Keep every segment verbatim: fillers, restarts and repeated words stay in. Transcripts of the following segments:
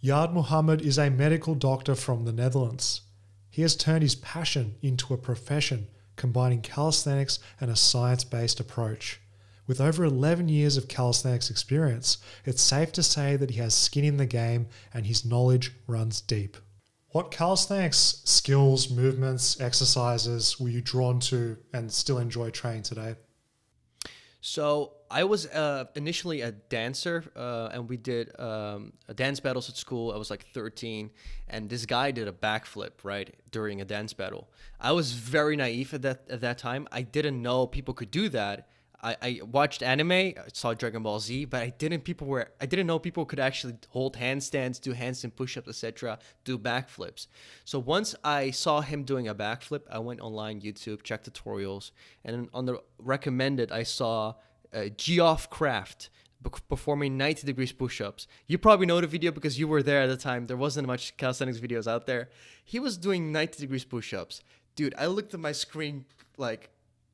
Yaad Mohammad is a medical doctor from the Netherlands. He has turned his passion into a profession, combining calisthenics and a science-based approach. With over eleven years of calisthenics experience, it's safe to say that he has skin in the game and his knowledge runs deep. What calisthenics skills, movements, exercises were you drawn to and still enjoy training today? So I was uh, initially a dancer, uh, and we did um, a dance battles at school. I was like thirteen, and this guy did a backflip right during a dance battle. I was very naive at that at that time. I didn't know people could do that. I, I watched anime, I saw Dragon Ball Z, but I didn't people were I didn't know people could actually hold handstands, do handstand push-ups, et cetera, do backflips. So once I saw him doing a backflip, I went online, YouTube, checked tutorials, and on the recommended, I saw uh, Geoff Craft performing ninety degrees push-ups. You probably know the video because you were there at the time. There wasn't much calisthenics videos out there. He was doing ninety degrees push-ups. Dude, I looked at my screen like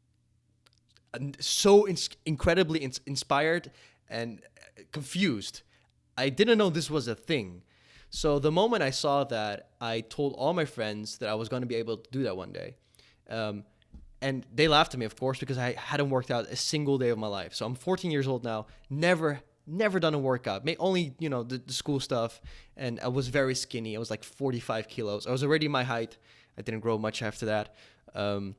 so in- incredibly in- inspired and confused. I didn't know this was a thing. So the moment I saw that, I told all my friends that I was going to be able to do that one day. Um, and they laughed at me, of course, because I hadn't worked out a single day of my life. So I'm fourteen years old now, never, never done a workout. May only, you know, the, the school stuff. And I was very skinny. I was like forty-five kilos. I was already my height. I didn't grow much after that. Um,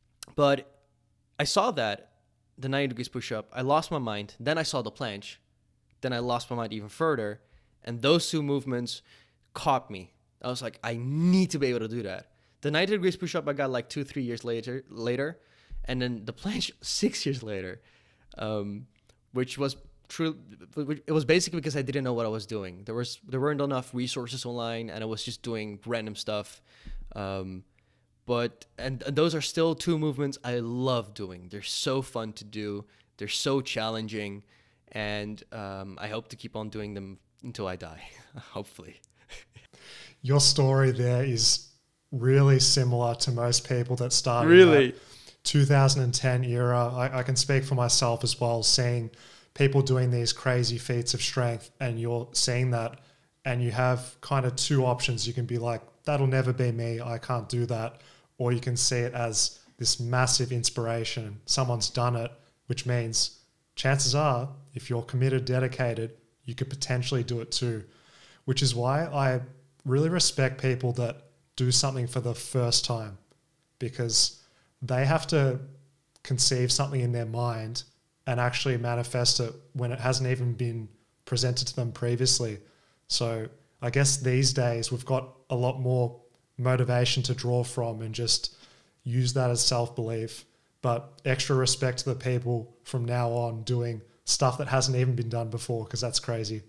but I saw that, the ninety degrees push-up. I lost my mind. Then I saw the planche. Then I lost my mind even further. And those two movements caught me. I was like, I need to be able to do that. The ninety degrees push-up I got like two, three years later. later, And then the planche six years later. Um, which was true. It was basically because I didn't know what I was doing. There was there weren't enough resources online, and I was just doing random stuff. Um, But, and, and those are still two movements I love doing. They're so fun to do. They're so challenging. And um, I hope to keep on doing them until I die, hopefully. Your story there is really similar to most people that started Really? in that two thousand ten era. I, I can speak for myself as well, seeing people doing these crazy feats of strength, and you're seeing that, and you have kind of two options. You can be like, that'll never be me, I can't do that. Or you can see it as this massive inspiration. Someone's done it, which means chances are, if you're committed, dedicated, you could potentially do it too. Which is why I really respect people that do something for the first time, because they have to conceive something in their mind and actually manifest it when it hasn't even been presented to them previously. So I guess these days we've got a lot more motivation to draw from and just use that as self-belief, but extra respect to the people from now on doing stuff that hasn't even been done before, because that's crazy.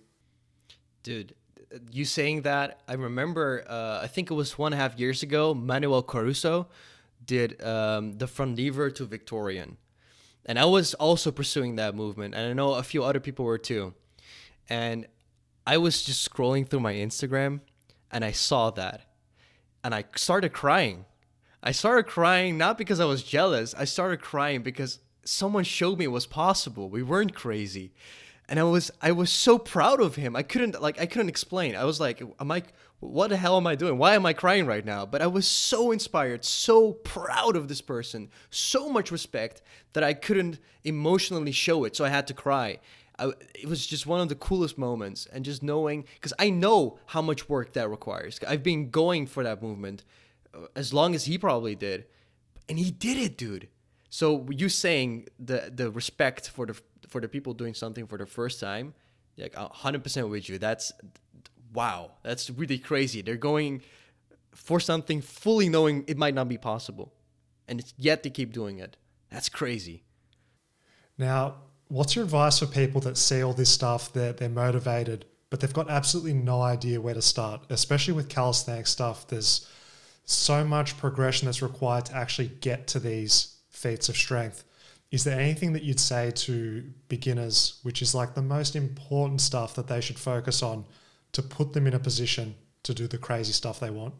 Dude, you saying that, I remember, uh, I think it was one and a half years ago, Manuel Caruso did um, the front lever to Victorian. And I was also pursuing that movement, and I know a few other people were too. And I was just scrolling through my Instagram, and I saw that. And I started crying. I started crying not because I was jealous. I started crying because someone showed me it was possible. We weren't crazy. And I was I was so proud of him. I couldn't like I couldn't explain. I was like, am I what the hell am I doing? Why am I crying right now? But I was so inspired, so proud of this person, so much respect that I couldn't emotionally show it. So I had to cry. I, it was just one of the coolest moments, and just knowing, because I know how much work that requires. I've been going for that movement as long as he probably did, and he did it, dude. So you saying the the respect for the for the people doing something for the first time, like one hundred percent with you. That's wow. That's really crazy. They're going for something fully knowing it might not be possible, and it's yet they keep doing it. That's crazy. Now, what's your advice for people that see all this stuff, they're, they're motivated, but they've got absolutely no idea where to start, especially with calisthenics stuff? There's so much progression that's required to actually get to these feats of strength. Is there anything that you'd say to beginners, which is like the most important stuff that they should focus on to put them in a position to do the crazy stuff they want?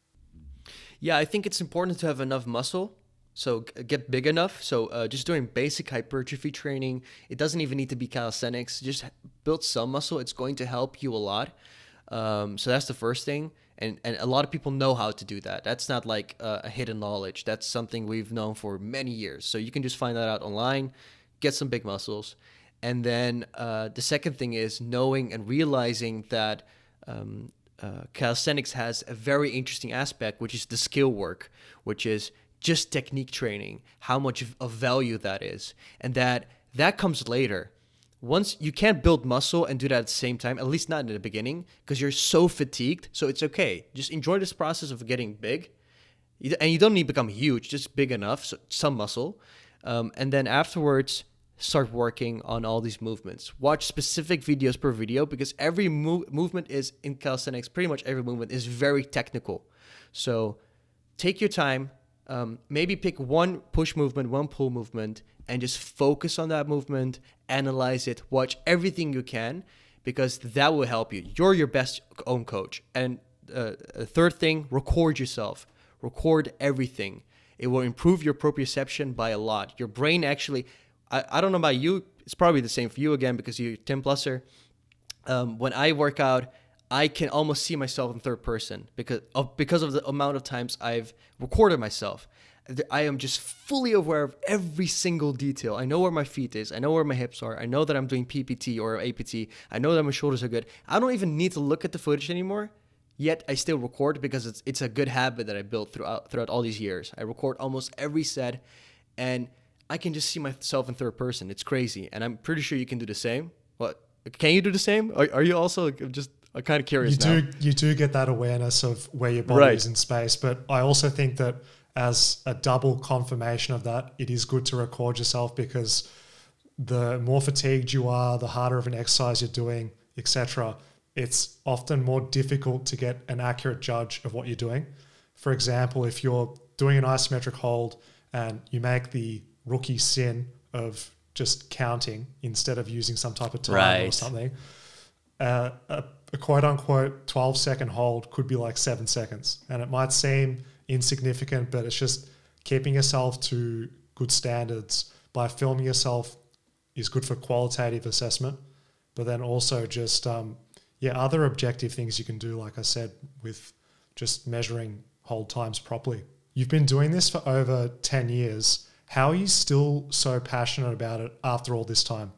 Yeah, I think it's important to have enough muscle. So get big enough. So uh, just doing basic hypertrophy training. It doesn't even need to be calisthenics. Just build some muscle. It's going to help you a lot. Um, so that's the first thing. And, and a lot of people know how to do that. That's not like a, a hidden knowledge. That's something we've known for many years. So you can just find that out online, get some big muscles. And then uh, the second thing is knowing and realizing that um, uh, calisthenics has a very interesting aspect, which is the skill work, which is just technique training, how much of, of value that is. And that that comes later. Once you can't build muscle and do that at the same time, at least not in the beginning, because you're so fatigued. So it's okay. Just enjoy this process of getting big. And you don't need to become huge, just big enough, so some muscle. Um, and then afterwards, start working on all these movements. Watch specific videos per video, because every move, movement is, in calisthenics, pretty much every movement is very technical. So take your time. Um, maybe pick one push movement, one pull movement, and just focus on that movement, analyze it, watch everything you can, because that will help you. You're your best own coach. And uh, a third thing, record yourself. Record everything. It will improve your proprioception by a lot. Your brain actually, I, I don't know about you, it's probably the same for you again, because you're ten pluser. Um, when I work out, I can almost see myself in third person because of because of the amount of times I've recorded myself. I am just fully aware of every single detail. I know where my feet is. I know where my hips are. I know that I'm doing P P T or A P T. I know that my shoulders are good. I don't even need to look at the footage anymore. Yet I still record because it's it's a good habit that I built throughout throughout all these years. I record almost every set, and I can just see myself in third person. It's crazy, and I'm pretty sure you can do the same. What? Can you do the same? Are, are you also just? I'm kind of curious you now. do you do get that awareness of where your body Right. is in space, but I also think that as a double confirmation of that, it is good to record yourself, because the more fatigued you are, the harder of an exercise you're doing, et cetera, it's often more difficult to get an accurate judge of what you're doing. For example, if you're doing an isometric hold and you make the rookie sin of just counting instead of using some type of timer or Right. something, uh, a, a quote unquote twelve second hold could be like seven seconds. And it might seem insignificant, but it's just keeping yourself to good standards by filming yourself is good for qualitative assessment. But then also just, um, yeah, other objective things you can do, like I said, with just measuring hold times properly. You've been doing this for over ten years. How are you still so passionate about it after all this time?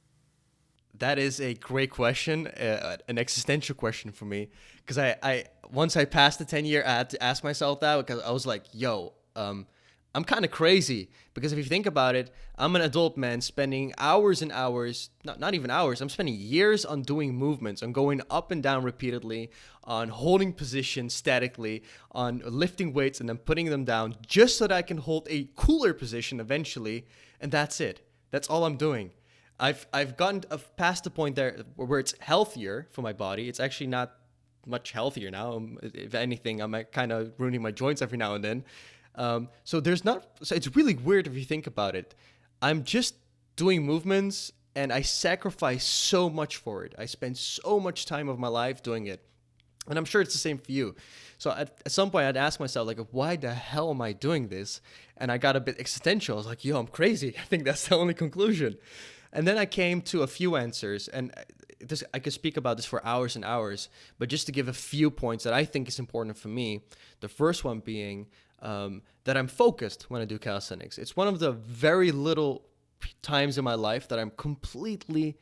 That is a great question, uh, an existential question for me, because I, I once I passed the ten year, I had to ask myself that, because I was like, yo, um, I'm kind of crazy, because if you think about it, I'm an adult man spending hours and hours, not, not even hours, I'm spending years on doing movements, on going up and down repeatedly, on holding positions statically, on lifting weights and then putting them down just so that I can hold a cooler position eventually, and that's it. That's all I'm doing. I've I've gotten past the point there where it's healthier for my body. It's actually not much healthier now. Um, if anything, I'm kind of ruining my joints every now and then. Um, so there's not. So it's really weird if you think about it. I'm just doing movements, and I sacrifice so much for it. I spend so much time of my life doing it, and I'm sure it's the same for you. So at, at some point, I'd ask myself, like, why the hell am I doing this? And I got a bit existential. I was like, yo, I'm crazy. I think that's the only conclusion. And then I came to a few answers, and this, I could speak about this for hours and hours, but just to give a few points that I think is important for me. The first one being um, that I'm focused when I do calisthenics. It's one of the very little times in my life that I'm completely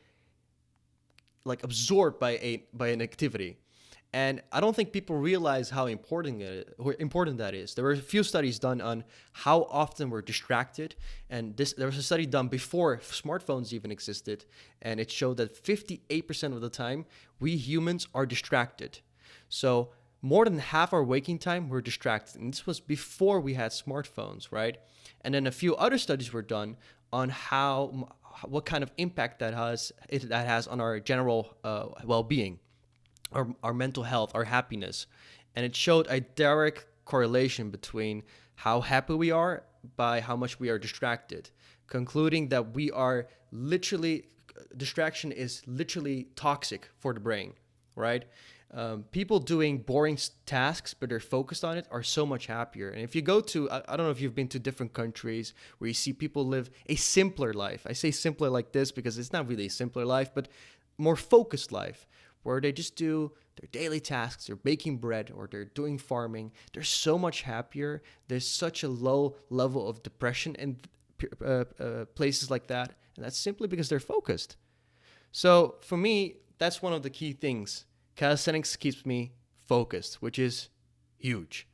like absorbed by a by an activity. And I don't think people realize how important it, important that is. There were a few studies done on how often we're distracted. And this, there was a study done before smartphones even existed. And it showed that fifty-eight percent of the time, we humans are distracted. So more than half our waking time, we're distracted. And this was before we had smartphones, right? And then a few other studies were done on how, what kind of impact that has, it, that has on our general uh, well-being. Our, our mental health, our happiness. And it showed a direct correlation between how happy we are by how much we are distracted, concluding that we are literally, distraction is literally toxic for the brain, right? Um, people doing boring tasks, but they're focused on it, are so much happier. And if you go to, I, I don't know if you've been to different countries where you see people live a simpler life. I say simpler like this because it's not really a simpler life, but more focused life, where they just do their daily tasks, they're baking bread or they're doing farming, they're so much happier. There's such a low level of depression in uh, uh, places like that. And that's simply because they're focused. So for me, that's one of the key things. Calisthenics keeps me focused, which is huge.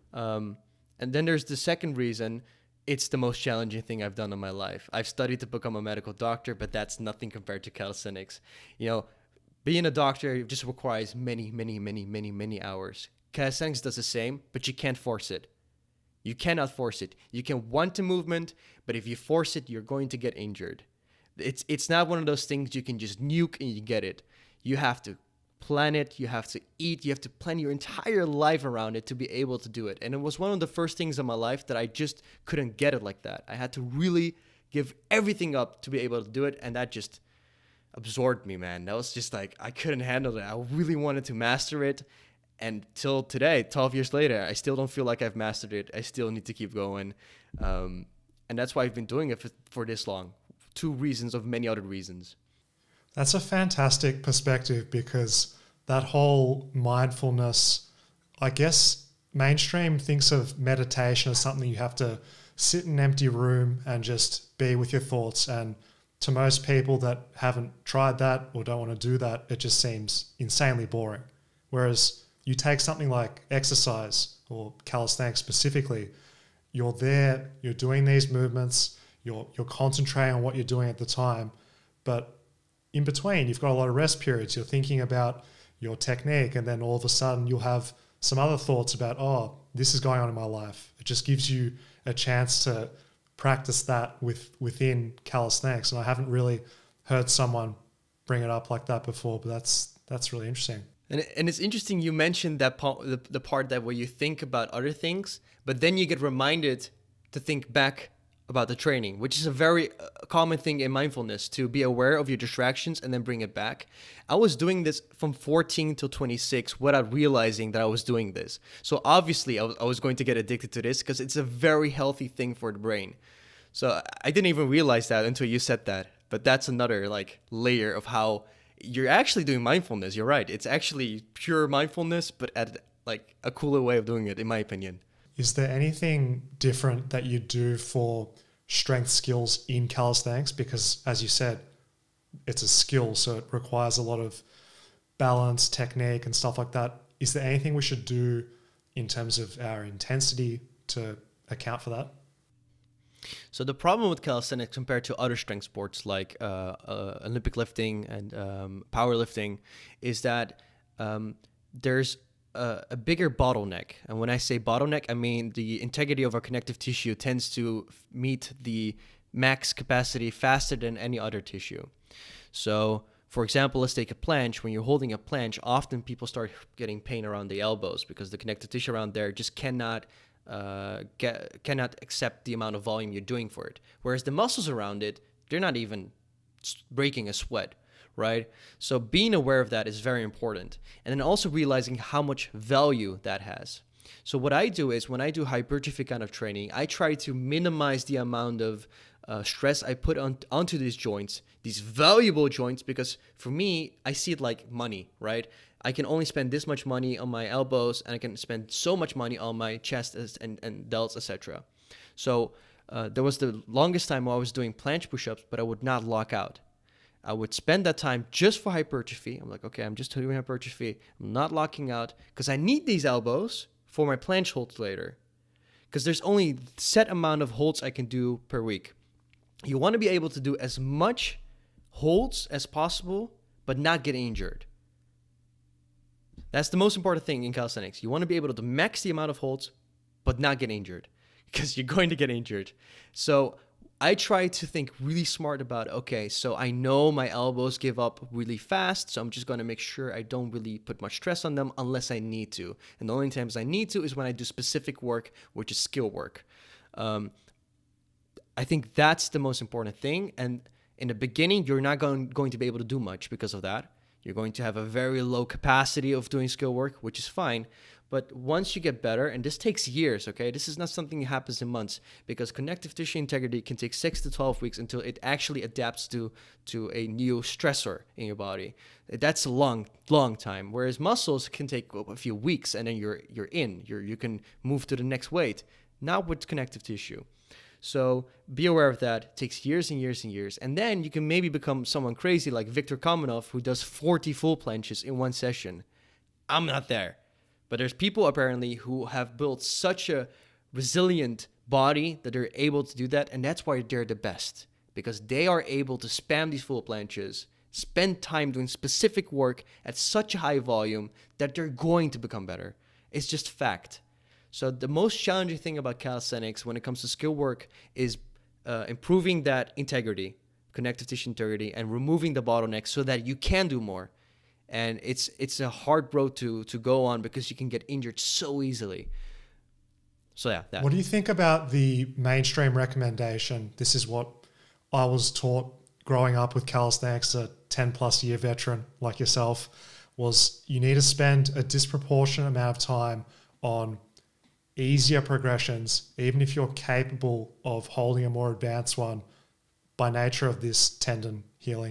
Um, and then there's the second reason. It's the most challenging thing I've done in my life. I've studied to become a medical doctor, but that's nothing compared to calisthenics. You know, being a doctor just requires many, many, many, many, many hours. Calisthenics does the same, but you can't force it. You cannot force it. You can want the movement, but if you force it, you're going to get injured. It's it's not one of those things you can just nuke and you get it. You have to plan it, you have to eat, you have to plan your entire life around it to be able to do it. And it was one of the first things in my life that I just couldn't get it like that. I had to really give everything up to be able to do it, and that just absorbed me, man. That was just like, I couldn't handle it. I really wanted to master it, and till today, twelve years later, I still don't feel like I've mastered it. I still need to keep going, um, and that's why I've been doing it for, for this long. Two reasons of many other reasons. That's a fantastic perspective, because that whole mindfulness, I guess mainstream thinks of meditation as something you have to sit in an empty room and just be with your thoughts. And to most people that haven't tried that or don't want to do that, it just seems insanely boring. Whereas you take something like exercise or calisthenics specifically, you're there, you're doing these movements, you're, you're concentrating on what you're doing at the time, but in between, you've got a lot of rest periods. You're thinking about your technique, and then all of a sudden you'll have some other thoughts about, oh, this is going on in my life. It just gives you a chance to practice that with within calisthenics. And I haven't really heard someone bring it up like that before, but that's that's really interesting. And, and it's interesting you mentioned that part, the, the part that where you think about other things, but then you get reminded to think back about the training, which is a very uh, common thing in mindfulness, to be aware of your distractions and then bring it back. I was doing this from fourteen to twenty-six without realizing that I was doing this. So obviously I was, I was going to get addicted to this because it's a very healthy thing for the brain. So I didn't even realize that until you said that. But that's another like layer of how you're actually doing mindfulness. You're right. It's actually pure mindfulness, but at like a cooler way of doing it, in my opinion. Is there anything different that you do for strength skills in calisthenics? Because as you said, it's a skill, so it requires a lot of balance, technique and stuff like that. Is there anything we should do in terms of our intensity to account for that? So the problem with calisthenics compared to other strength sports like uh, uh, Olympic lifting and um, powerlifting is that um, there's a, a bigger bottleneck. And when I say bottleneck, I mean the integrity of our connective tissue tends to meet the max capacity faster than any other tissue. So for example, let's take a planche. When you're holding a planche, often people start getting pain around the elbows because the connective tissue around there just cannot Uh, get, cannot accept the amount of volume you're doing for it. Whereas the muscles around it, they're not even breaking a sweat, right? So being aware of that is very important. And then also realizing how much value that has. So what I do is when I do hypertrophy kind of training, I try to minimize the amount of uh, stress I put on onto these joints, these valuable joints, because for me, I see it like money, right? I can only spend this much money on my elbows, and I can spend so much money on my chest and, and delts, et cetera. So uh, there was the longest time where I was doing planche push-ups, but I would not lock out. I would spend that time just for hypertrophy. I'm like, okay, I'm just doing hypertrophy. I'm not locking out because I need these elbows for my planche holds later. Because there's only a set amount of holds I can do per week. You want to be able to do as much holds as possible, but not get injured. That's the most important thing in calisthenics. You want to be able to max the amount of holds, but not get injured, because you're going to get injured. So I try to think really smart about, okay, so I know my elbows give up really fast, so I'm just going to make sure I don't really put much stress on them unless I need to. And the only times I need to is when I do specific work, which is skill work. Um, I think that's the most important thing. And in the beginning, you're not going, going to be able to do much because of that. You're going to have a very low capacity of doing skill work, which is fine. But once you get better, and this takes years, okay? This is not something that happens in months, because connective tissue integrity can take six to twelve weeks until it actually adapts to, to a new stressor in your body. That's a long, long time. Whereas muscles can take a few weeks and then you're you're in. You're, you can move to the next weight. Not with connective tissue. So be aware of that. It takes years and years and years. And then you can maybe become someone crazy like Viktor Kamenov, who does forty full planches in one session. I'm not there. But there's people apparently who have built such a resilient body that they're able to do that. And that's why they're the best, because they are able to spam these full planches, spend time doing specific work at such a high volume that they're going to become better. It's just fact. So the most challenging thing about calisthenics when it comes to skill work is uh, improving that integrity, connective tissue integrity, and removing the bottlenecks so that you can do more. And it's it's a hard road to to go on because you can get injured so easily. So yeah, that. What do you think about the mainstream recommendation? This is what I was taught growing up with calisthenics, a ten plus year veteran like yourself, was you need to spend a disproportionate amount of time on easier progressions, even if you're capable of holding a more advanced one by nature of this tendon healing.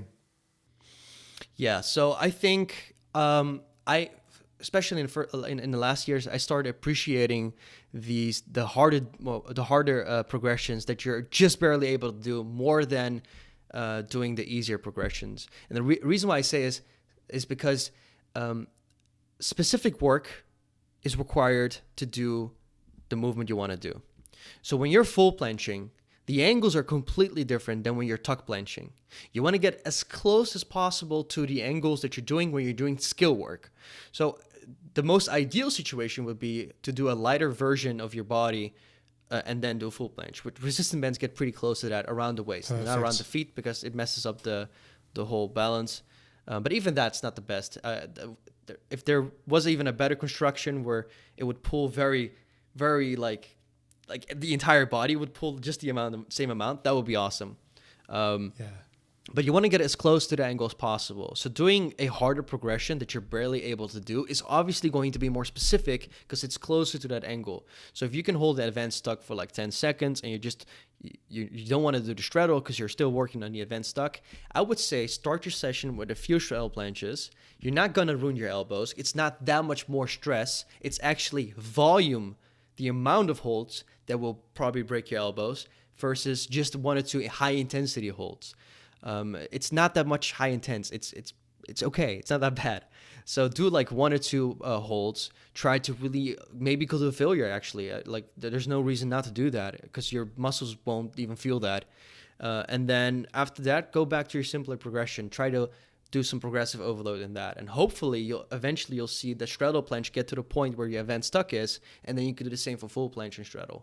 Yeah, so I think um, I, especially in, in in the last years, I started appreciating these the harder well, the harder uh, progressions that you're just barely able to do more than uh, doing the easier progressions. And the re- reason why I say is is because um, specific work is required to do the movement you want to do. So when you're full planching, the angles are completely different than when you're tuck planching. You want to get as close as possible to the angles that you're doing when you're doing skill work. So the most ideal situation would be to do a lighter version of your body uh, and then do a full planche. With resistant bands, get pretty close to that around the waist, Perfect. Not around the feet, because it messes up the the whole balance. Uh, but even that's not the best. Uh, th- if there was even a better construction where it would pull very, very like like the entire body would pull just the amount, same amount, that would be awesome. Um, Yeah. But you want to get as close to the angle as possible. So doing a harder progression that you're barely able to do is obviously going to be more specific because it's closer to that angle. So if you can hold the advanced tuck for like ten seconds and you just you, you don't want to do the straddle because you're still working on the advanced tuck, I would say start your session with a few straddle planches. You're not going to ruin your elbows. It's not that much more stress. It's actually volume, the amount of holds that will probably break your elbows versus just one or two high intensity holds. Um, it's not that much high intense. It's it's it's okay. It's not that bad. So do like one or two uh, holds. Try to really maybe go to failure. Actually, uh, like there's no reason not to do that because your muscles won't even feel that. Uh, and then after that, go back to your simpler progression. Try to do some progressive overload in that, and hopefully you'll eventually you'll see the straddle planche get to the point where your advanced tuck is, and then you can do the same for full planche and straddle.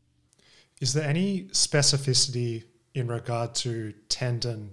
Is there any specificity in regard to tendon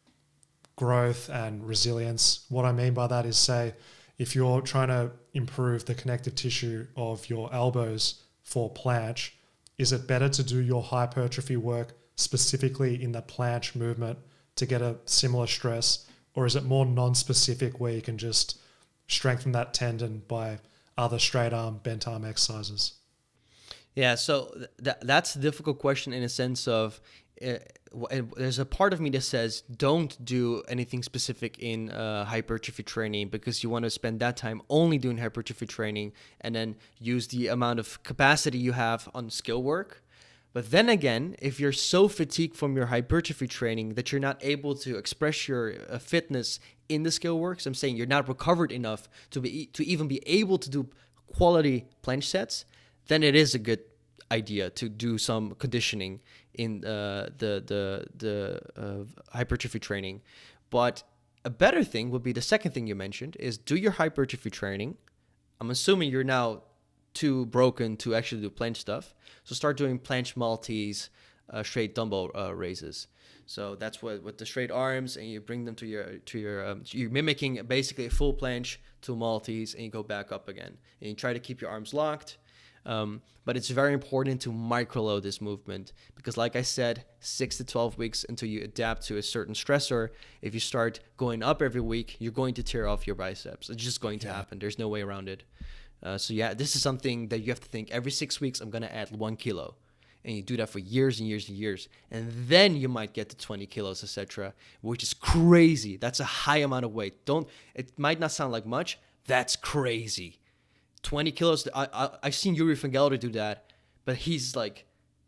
growth and resilience? What I mean by that is, say, if you're trying to improve the connective tissue of your elbows for planche, is it better to do your hypertrophy work specifically in the planche movement to get a similar stress, or is it more non-specific where you can just strengthen that tendon by other straight arm, bent arm exercises? Yeah, so th- that's a difficult question in a sense of uh, there's a part of me that says don't do anything specific in uh, hypertrophy training because you want to spend that time only doing hypertrophy training and then use the amount of capacity you have on skill work. But then again, if you're so fatigued from your hypertrophy training that you're not able to express your uh, fitness in the skill works, I'm saying you're not recovered enough to be to even be able to do quality planche sets, then it is a good idea to do some conditioning in uh, the the the uh, hypertrophy training. But a better thing would be the second thing you mentioned is do your hypertrophy training. I'm assuming you're now too broken to actually do planche stuff, so start doing planche multis, uh, straight dumbbell uh, raises. So that's what with the straight arms, and you bring them to your to your um, you're mimicking basically a full planche to multis, and you go back up again, and you try to keep your arms locked. Um, but it's very important to microload this movement because, like I said, six to twelve weeks until you adapt to a certain stressor. If you start going up every week, you're going to tear off your biceps. It's just going to yeah. happen. There's no way around it. Uh, so yeah, this is something that you have to think every six weeks, I'm going to add one kilo. And you do that for years and years and years. And then you might get to twenty kilos, et cetera, which is crazy. That's a high amount of weight. Don't, it might not sound like much. That's crazy. twenty kilos. I, I, I've seen Yuri van Gelder do that, but he's like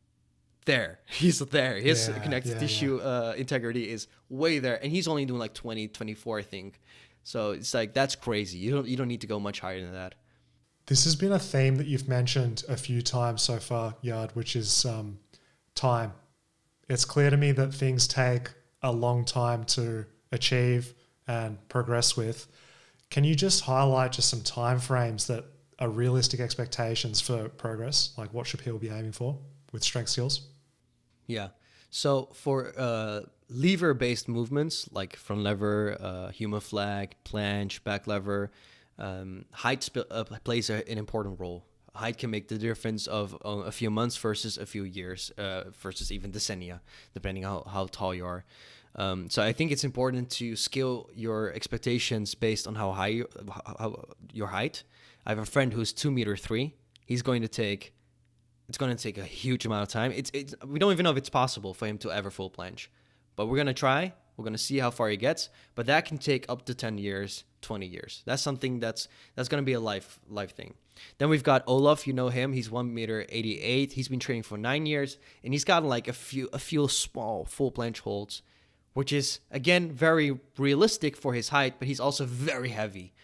there. He's there. His yeah, connective yeah, tissue yeah. Uh, integrity is way there. And he's only doing like twenty, twenty-four, I think. So it's like, that's crazy. You don't, you don't need to go much higher than that. This has been a theme that you've mentioned a few times so far, Yaad, which is um, time. It's clear to me that things take a long time to achieve and progress with. Can you just highlight just some time frames that are realistic expectations for progress? Like what should people be aiming for with strength skills? Yeah. So for uh, lever-based movements like front lever, uh, human flag, planche, back lever, Um, height sp- uh, plays a, an important role. Height can make the difference of uh, a few months versus a few years, uh, versus even decennia, depending on how, how tall you are. Um, so I think it's important to scale your expectations based on how high you, how, how, your height. I have a friend who's two meter three. He's going to take, it's going to take a huge amount of time. It's, it's we don't even know if it's possible for him to ever full planche, but we're gonna try. We're going to see how far he gets, but that can take up to ten years, twenty years. That's something that's that's going to be a life life thing. Then we've got Olaf, you know him. He's one meter eighty-eight. He's been training for nine years, and he's gotten like a few a few small full planche holds, which is, again, very realistic for his height, but he's also very heavy.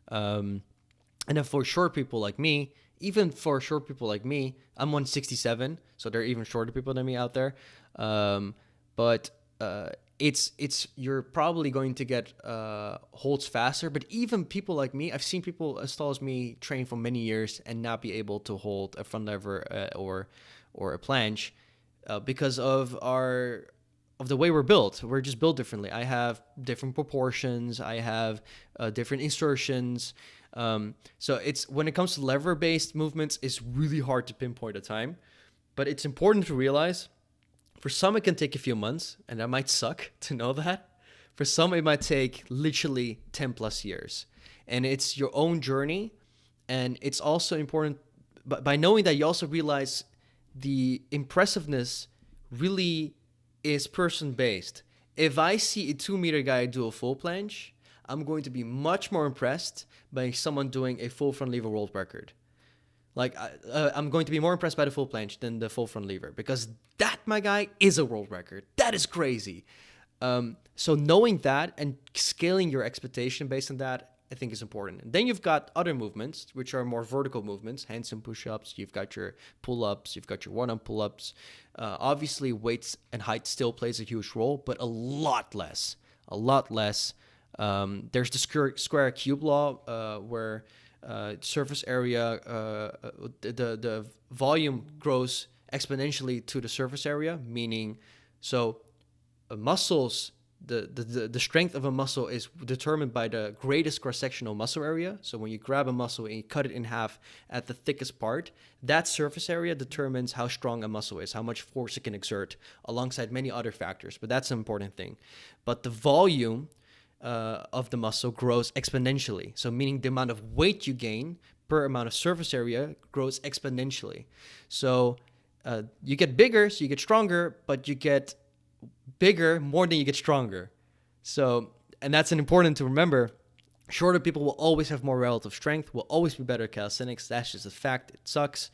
Um, and then for short people like me, even for short people like me, I'm one sixty-seven, so there are even shorter people than me out there. Um, but... Uh, It's it's you're probably going to get uh, holds faster, but even people like me, I've seen people as tall as me train for many years and not be able to hold a front lever uh, or or a planche uh, because of our of the way we're built. We're just built differently. I have different proportions. I have uh, different insertions. Um, so it's when it comes to lever-based movements, it's really hard to pinpoint a time, but it's important to realize. For some, it can take a few months, and that might suck to know that. For some, it might take literally ten plus years. And it's your own journey. And it's also important, but by knowing that, you also realize the impressiveness really is person-based. If I see a two-meter guy do a full planche, I'm going to be much more impressed by someone doing a full front lever world record. Like, uh, I'm going to be more impressed by the full planche than the full front lever because that, my guy, is a world record. That is crazy. Um, so knowing that and scaling your expectation based on that, I think is important. And then you've got other movements, which are more vertical movements, handstand push-ups. You've got your pull-ups. You've got your one-arm pull-ups. Uh, obviously, weights and height still plays a huge role, but a lot less. A lot less. Um, there's the square, square cube law uh, where... Uh, surface area, uh, the the volume grows exponentially to the surface area, meaning so uh, muscles, the, the, the strength of a muscle is determined by the greatest cross-sectional muscle area. So when you grab a muscle and you cut it in half at the thickest part, that surface area determines how strong a muscle is, how much force it can exert, alongside many other factors. But that's an important thing. But the volume Uh, of the muscle grows exponentially. So meaning the amount of weight you gain per amount of surface area grows exponentially. So uh, you get bigger, so you get stronger, but you get bigger more than you get stronger. So, and that's an important to remember. Shorter people will always have more relative strength, will always be better at calisthenics. That's just a fact. It sucks.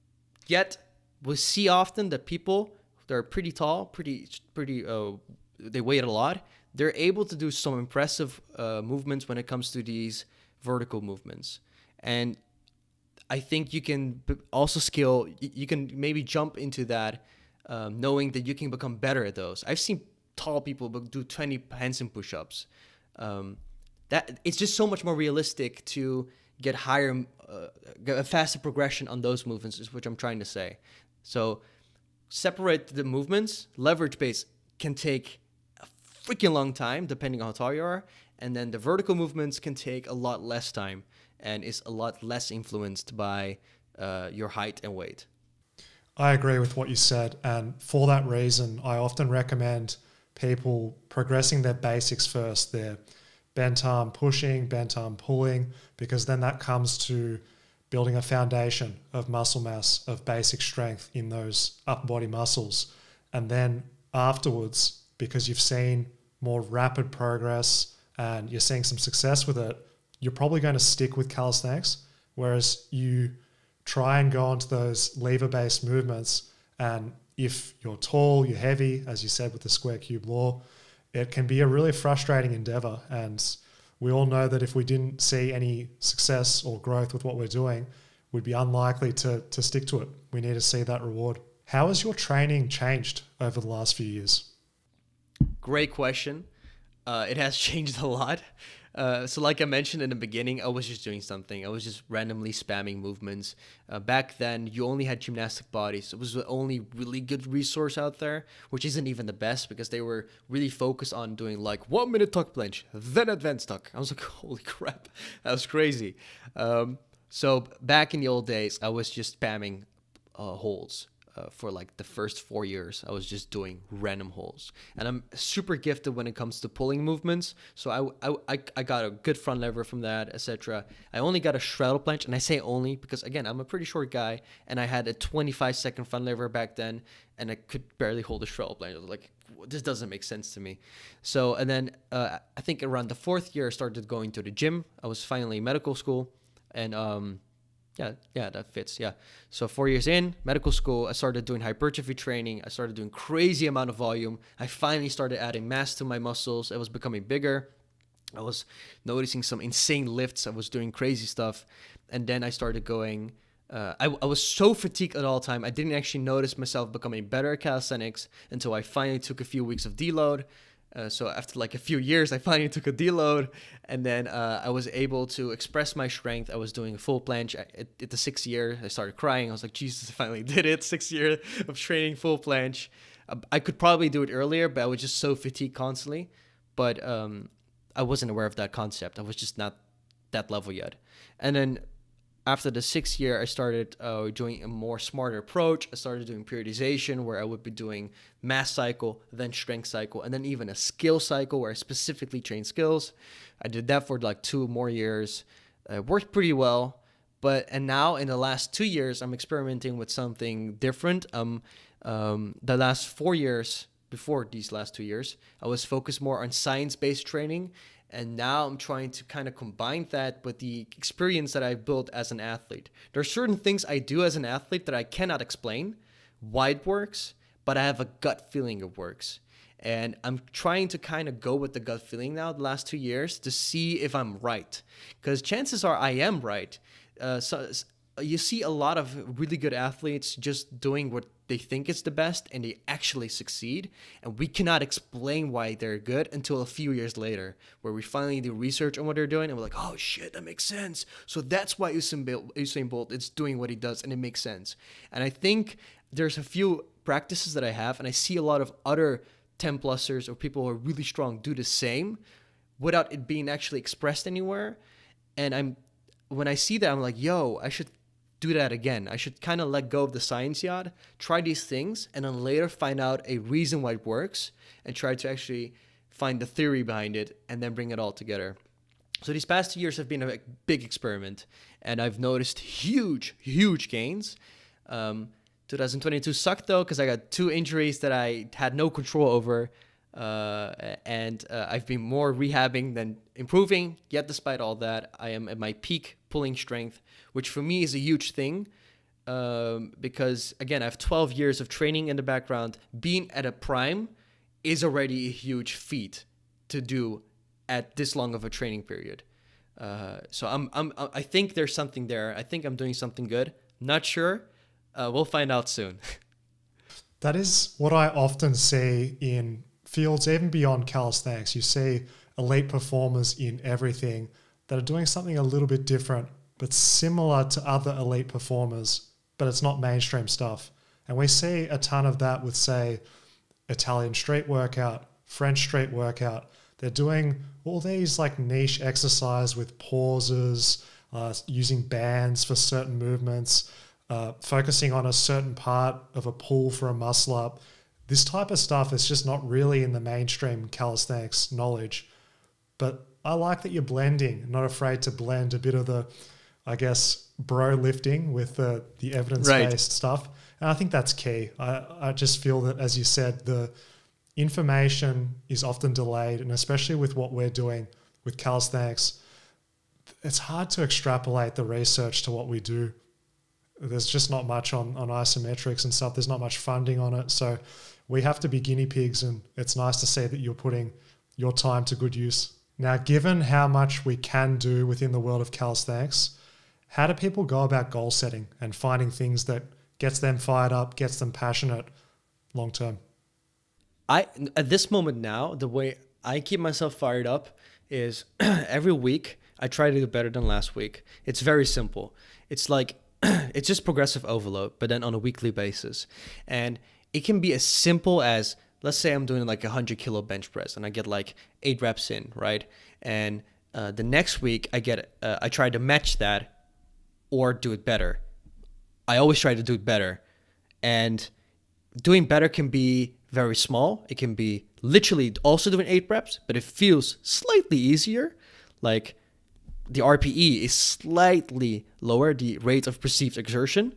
Yet we see often that people that are pretty tall, pretty, pretty, uh, they weigh a lot. They're able to do some impressive uh, movements when it comes to these vertical movements. And I think you can also scale, you can maybe jump into that um, knowing that you can become better at those. I've seen tall people do twenty handstand push-ups. Um, that it's just so much more realistic to get higher, uh, get a faster progression on those movements is what I'm trying to say. So separate the movements. Leverage base can take freaking long time depending on how tall you are, and then the vertical movements can take a lot less time and is a lot less influenced by uh, your height and weight. I agree with what you said, and for that reason I often recommend people progressing their basics first, their bent arm pushing, bent arm pulling, because then that comes to building a foundation of muscle mass, of basic strength in those upper body muscles. And then afterwards, because you've seen more rapid progress and you're seeing some success with it, you're probably going to stick with calisthenics. Whereas you try and go onto those lever-based movements, and if you're tall, you're heavy, as you said with the square cube law, it can be a really frustrating endeavor. And we all know that if we didn't see any success or growth with what we're doing, we'd be unlikely to, to stick to it. We need to see that reward. How has your training changed over the last few years? Great question. Uh, it has changed a lot. Uh, so like I mentioned in the beginning, I was just doing something. I was just randomly spamming movements. Uh, back then, you only had gymnastic bodies. It was the only really good resource out there, which isn't even the best because they were really focused on doing like one minute tuck planche, then advanced tuck. I was like, holy crap, that was crazy. Um, so back in the old days, I was just spamming uh, holds. Uh, for like the first four years, I was just doing random holds. And I'm super gifted when it comes to pulling movements. So I, I, I got a good front lever from that, et cetera. I only got a straddle planche, and I say only because, again, I'm a pretty short guy, and I had a twenty-five second front lever back then, and I could barely hold a straddle planche. I was like, this doesn't make sense to me. So, and then uh, I think around the fourth year, I started going to the gym. I was finally in medical school, and um, Yeah, yeah, that fits. Yeah. So four years in medical school, I started doing hypertrophy training. I started doing crazy amount of volume. I finally started adding mass to my muscles. I was becoming bigger. I was noticing some insane lifts. I was doing crazy stuff. And then I started going, uh, I, I was so fatigued at all time. I didn't actually notice myself becoming better at calisthenics until I finally took a few weeks of deload. Uh, so after like a few years, I finally took a deload, and then uh, I was able to express my strength. I was doing a full planche. I, at, at the sixth year, I started crying. I was like, Jesus, I finally did it. Six years of training full planche. Uh, I could probably do it earlier, but I was just so fatigued constantly. But um, I wasn't aware of that concept. I was just not that level yet. And then after the sixth year, I started uh, doing a more smarter approach. I started doing periodization, where I would be doing mass cycle, then strength cycle, and then even a skill cycle where I specifically train skills. I did that for like two more years. It worked pretty well. But and now in the last two years, I'm experimenting with something different. Um, um, the last four years, before these last two years, I was focused more on science-based training. And now I'm trying to kind of combine that with the experience that I've built as an athlete. There are certain things I do as an athlete that I cannot explain why it works, but I have a gut feeling it works. And I'm trying to kind of go with the gut feeling now the last two years to see if I'm right. Because chances are I am right. Uh, so you see a lot of really good athletes just doing what they think is the best, and they actually succeed. And we cannot explain why they're good until a few years later, where we finally do research on what they're doing, and we're like, oh shit, that makes sense. So that's why Usain Bolt, Usain Bolt is doing what he does, and it makes sense. And I think there's a few practices that I have, and I see a lot of other ten plusers or people who are really strong do the same without it being actually expressed anywhere. And I'm when I see that, I'm like, yo, I should do that again. I should kind of let go of the science Yaad, try these things, and then later find out a reason why it works and try to actually find the theory behind it and then bring it all together. So these past two years have been a big experiment, and I've noticed huge, huge gains. Um, twenty twenty-two sucked though, because I got two injuries that I had no control over, uh, and uh, I've been more rehabbing than improving. Yet despite all that, I am at my peak pulling strength, which for me is a huge thing, um, because again, I have twelve years of training in the background. Being at a prime is already a huge feat to do at this long of a training period. Uh, so I'm, I'm, I think there's something there. I think I'm doing something good. Not sure. Uh, we'll find out soon. That is what I often see in fields, even beyond calisthenics. You see elite performers in everything that are doing something a little bit different, but similar to other elite performers, but it's not mainstream stuff. And we see a ton of that with, say, Italian street workout, French street workout. They're doing all these like niche exercise with pauses, uh, using bands for certain movements, uh, focusing on a certain part of a pull for a muscle up. This type of stuff is just not really in the mainstream calisthenics knowledge. But I like that you're blending, not afraid to blend a bit of the, I guess, bro lifting with the, the evidence-based right. stuff. And I think that's key. I, I just feel that, as you said, the information is often delayed, and especially with what we're doing with calisthenics, it's hard to extrapolate the research to what we do. There's just not much on, on isometrics and stuff. There's not much funding on it. So we have to be guinea pigs, and it's nice to see that you're putting your time to good use. Now, given how much we can do within the world of calisthenics, how do people go about goal setting and finding things that gets them fired up, gets them passionate long term? I at this moment now, the way I keep myself fired up is every week I try to do better than last week. It's very simple. It's like it's just progressive overload, but then on a weekly basis. And it can be as simple as, let's say I'm doing like a one hundred kilo bench press and I get like eight reps in, right? And uh, the next week I get uh, I try to match that or do it better. I always try to do it better. And doing better can be very small. It can be literally also doing eight reps, but it feels slightly easier. Like the R P E is slightly lower, the rate of perceived exertion.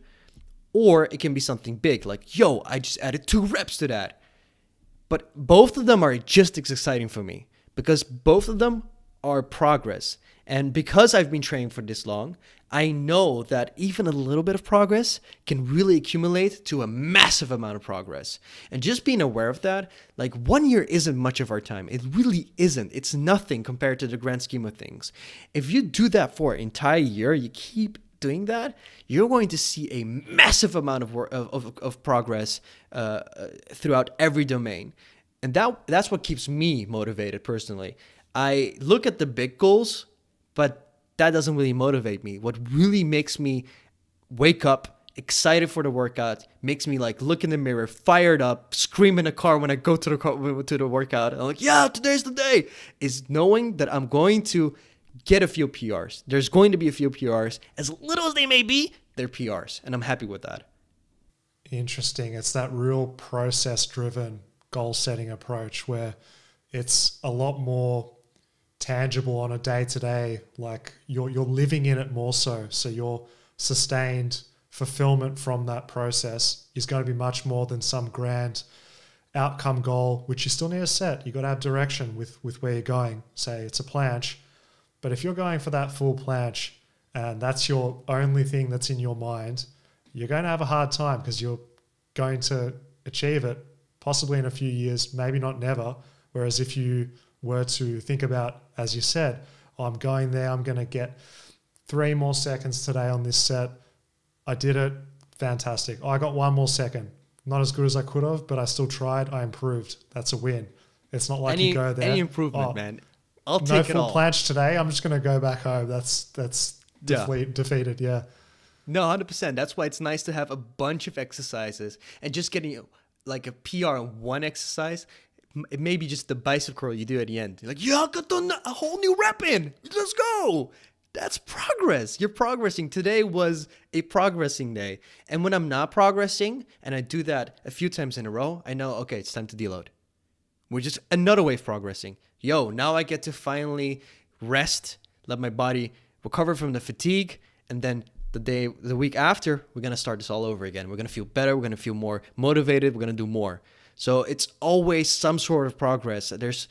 Or it can be something big, like, yo, I just added two reps to that. But both of them are just as exciting for me because both of them are progress. And because I've been training for this long, I know that even a little bit of progress can really accumulate to a massive amount of progress. And just being aware of that, like one year isn't much of our time. It really isn't. It's nothing compared to the grand scheme of things. If you do that for an entire year, you keep doing that, you're going to see a massive amount of work, of, of, of progress uh, throughout every domain. And that that's what keeps me motivated personally. I look at the big goals, but that doesn't really motivate me. What really makes me wake up excited for the workout, makes me like look in the mirror, fired up, scream in the car when I go to the car, to the workout. I'm like, yeah, today's the day, is knowing that I'm going to get a few P Rs. There's going to be a few P Rs. As little as they may be, they're P Rs. And I'm happy with that. Interesting. It's that real process-driven goal-setting approach where it's a lot more tangible on a day-to-day. Like you're you're living in it more so. So your sustained fulfillment from that process is going to be much more than some grand outcome goal, which you still need to set. You got to have direction with, with where you're going. Say it's a planche. But if you're going for that full planche and that's your only thing that's in your mind, you're going to have a hard time because you're going to achieve it possibly in a few years, maybe not never. Whereas if you were to think about, as you said, oh, I'm going there, I'm going to get three more seconds today on this set. I did it. Fantastic. Oh, I got one more second. Not as good as I could have, but I still tried. I improved. That's a win. It's not like any, you go there. Any improvement, oh, man. I'll no take it all. No full planche today. I'm just going to go back home. That's that's yeah. defeat, defeated. Yeah. No, one hundred percent. That's why it's nice to have a bunch of exercises and just getting like a P R on one exercise. It may be just the bicep curl you do at the end. You're like, yeah, I got a whole new rep in. Let's go. That's progress. You're progressing. Today was a progressing day. And when I'm not progressing and I do that a few times in a row, I know, okay, it's time to deload. Which is another way of progressing. Yo, now I get to finally rest, let my body recover from the fatigue, and then the day, the week after, we're going to start this all over again. We're going to feel better. We're going to feel more motivated. We're going to do more. So it's always some sort of progress. There's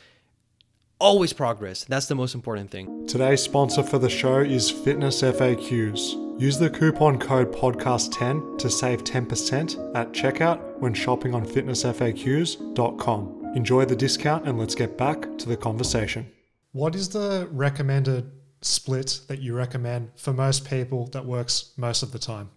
always progress. That's the most important thing. Today's sponsor for the show is FitnessFAQs. Use the coupon code podcast ten to save ten percent at checkout when shopping on fitness F A Qs dot com. Enjoy the discount and let's get back to the conversation. What is the recommended split that you recommend for most people that works most of the time?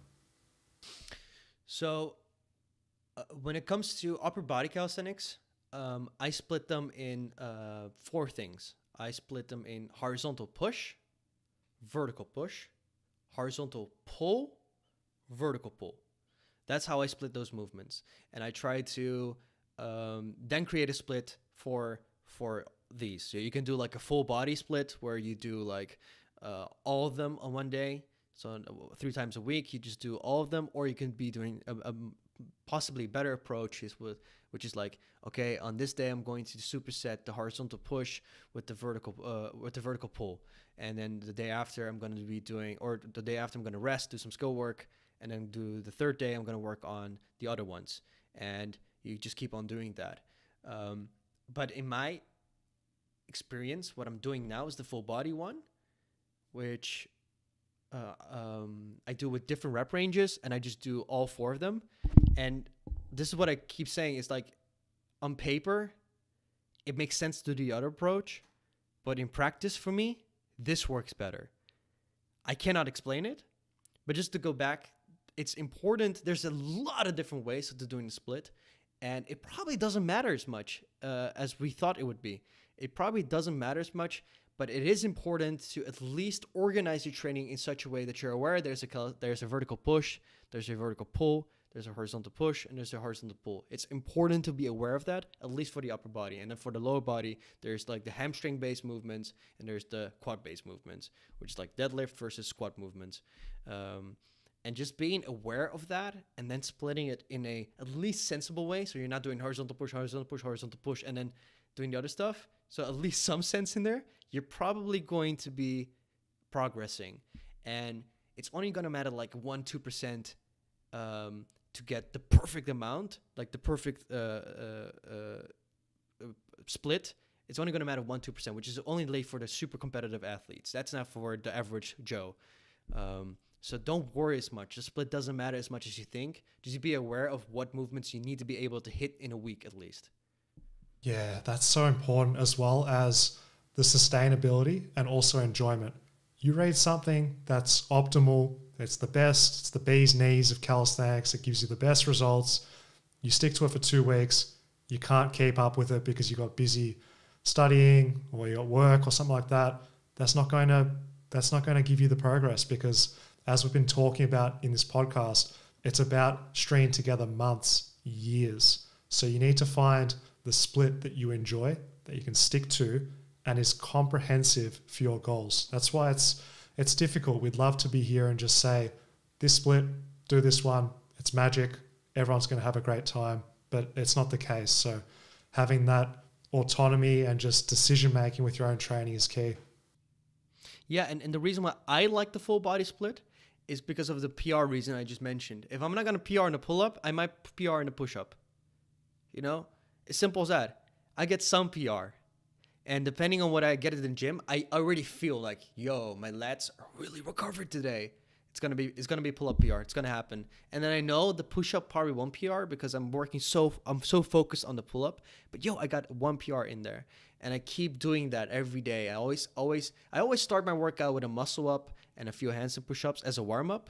So uh, when it comes to upper body calisthenics, um, I split them in uh, four things. I split them in horizontal push, vertical push, horizontal pull, vertical pull. That's how I split those movements. And I try to um, then create a split for for these. So you can do like a full body split where you do like uh, all of them on one day. So uh, three times a week, you just do all of them, or you can be doing a, a possibly better approach is with, which is like, okay, on this day I'm going to superset the horizontal push with the vertical uh, with the vertical pull, and then the day after I'm going to be doing, or the day after I'm going to rest, do some skill work, and then do the third day I'm going to work on the other ones, and you just keep on doing that. Um, but in my experience, what I'm doing now is the full body one, which uh, um, I do with different rep ranges, and I just do all four of them. And this is what I keep saying, is like, on paper, it makes sense to do the other approach, but in practice for me, this works better. I cannot explain it, but just to go back, it's important. There's a lot of different ways of doing the split, and it probably doesn't matter as much uh, as we thought it would be. It probably doesn't matter as much, but it is important to at least organize your training in such a way that you're aware there's a there's a vertical push, there's a vertical pull, there's a horizontal push, and there's a horizontal pull. It's important to be aware of that, at least for the upper body. And then for the lower body, there's like the hamstring-based movements, and there's the quad-based movements, which is like deadlift versus squat movements. Um, and just being aware of that, and then splitting it in a at least sensible way, so you're not doing horizontal push, horizontal push, horizontal push, and then doing the other stuff. So at least some sense in there, you're probably going to be progressing. And it's only going to matter like one, two percent um, to get the perfect amount, like the perfect uh, uh, uh, split. It's only going to matter one, two percent, which is only late for the super competitive athletes. That's not for the average Joe. Um, so don't worry as much. The split doesn't matter as much as you think. Just be aware of what movements you need to be able to hit in a week at least. Yeah, that's so important, as well as the sustainability and also enjoyment. You read something that's optimal, it's the best, it's the bee's knees of calisthenics, it gives you the best results. You stick to it for two weeks, you can't keep up with it because you got busy studying or you got work or something like that. That's not going to that's not going to give you the progress, because as we've been talking about in this podcast, it's about stringing together months, years. So you need to find the split that you enjoy, that you can stick to, and is comprehensive for your goals. That's why it's it's difficult. We'd love to be here and just say, this split, do this one, it's magic, everyone's going to have a great time, but it's not the case. So having that autonomy and just decision-making with your own training is key. Yeah, and, and the reason why I like the full body split is because of the P R reason I just mentioned. If I'm not going to P R in a pull-up, I might P R in a push-up. You know? As simple as that. I get some P R. And depending on what I get at the gym, I already feel like, yo, my lats are really recovered today. It's gonna be it's gonna be pull-up P R. It's gonna happen. And then I know the push-up probably won't P R because I'm working so I'm so focused on the pull-up. But yo, I got one P R in there. And I keep doing that every day. I always always I always start my workout with a muscle up and a few handstand push-ups as a warm-up.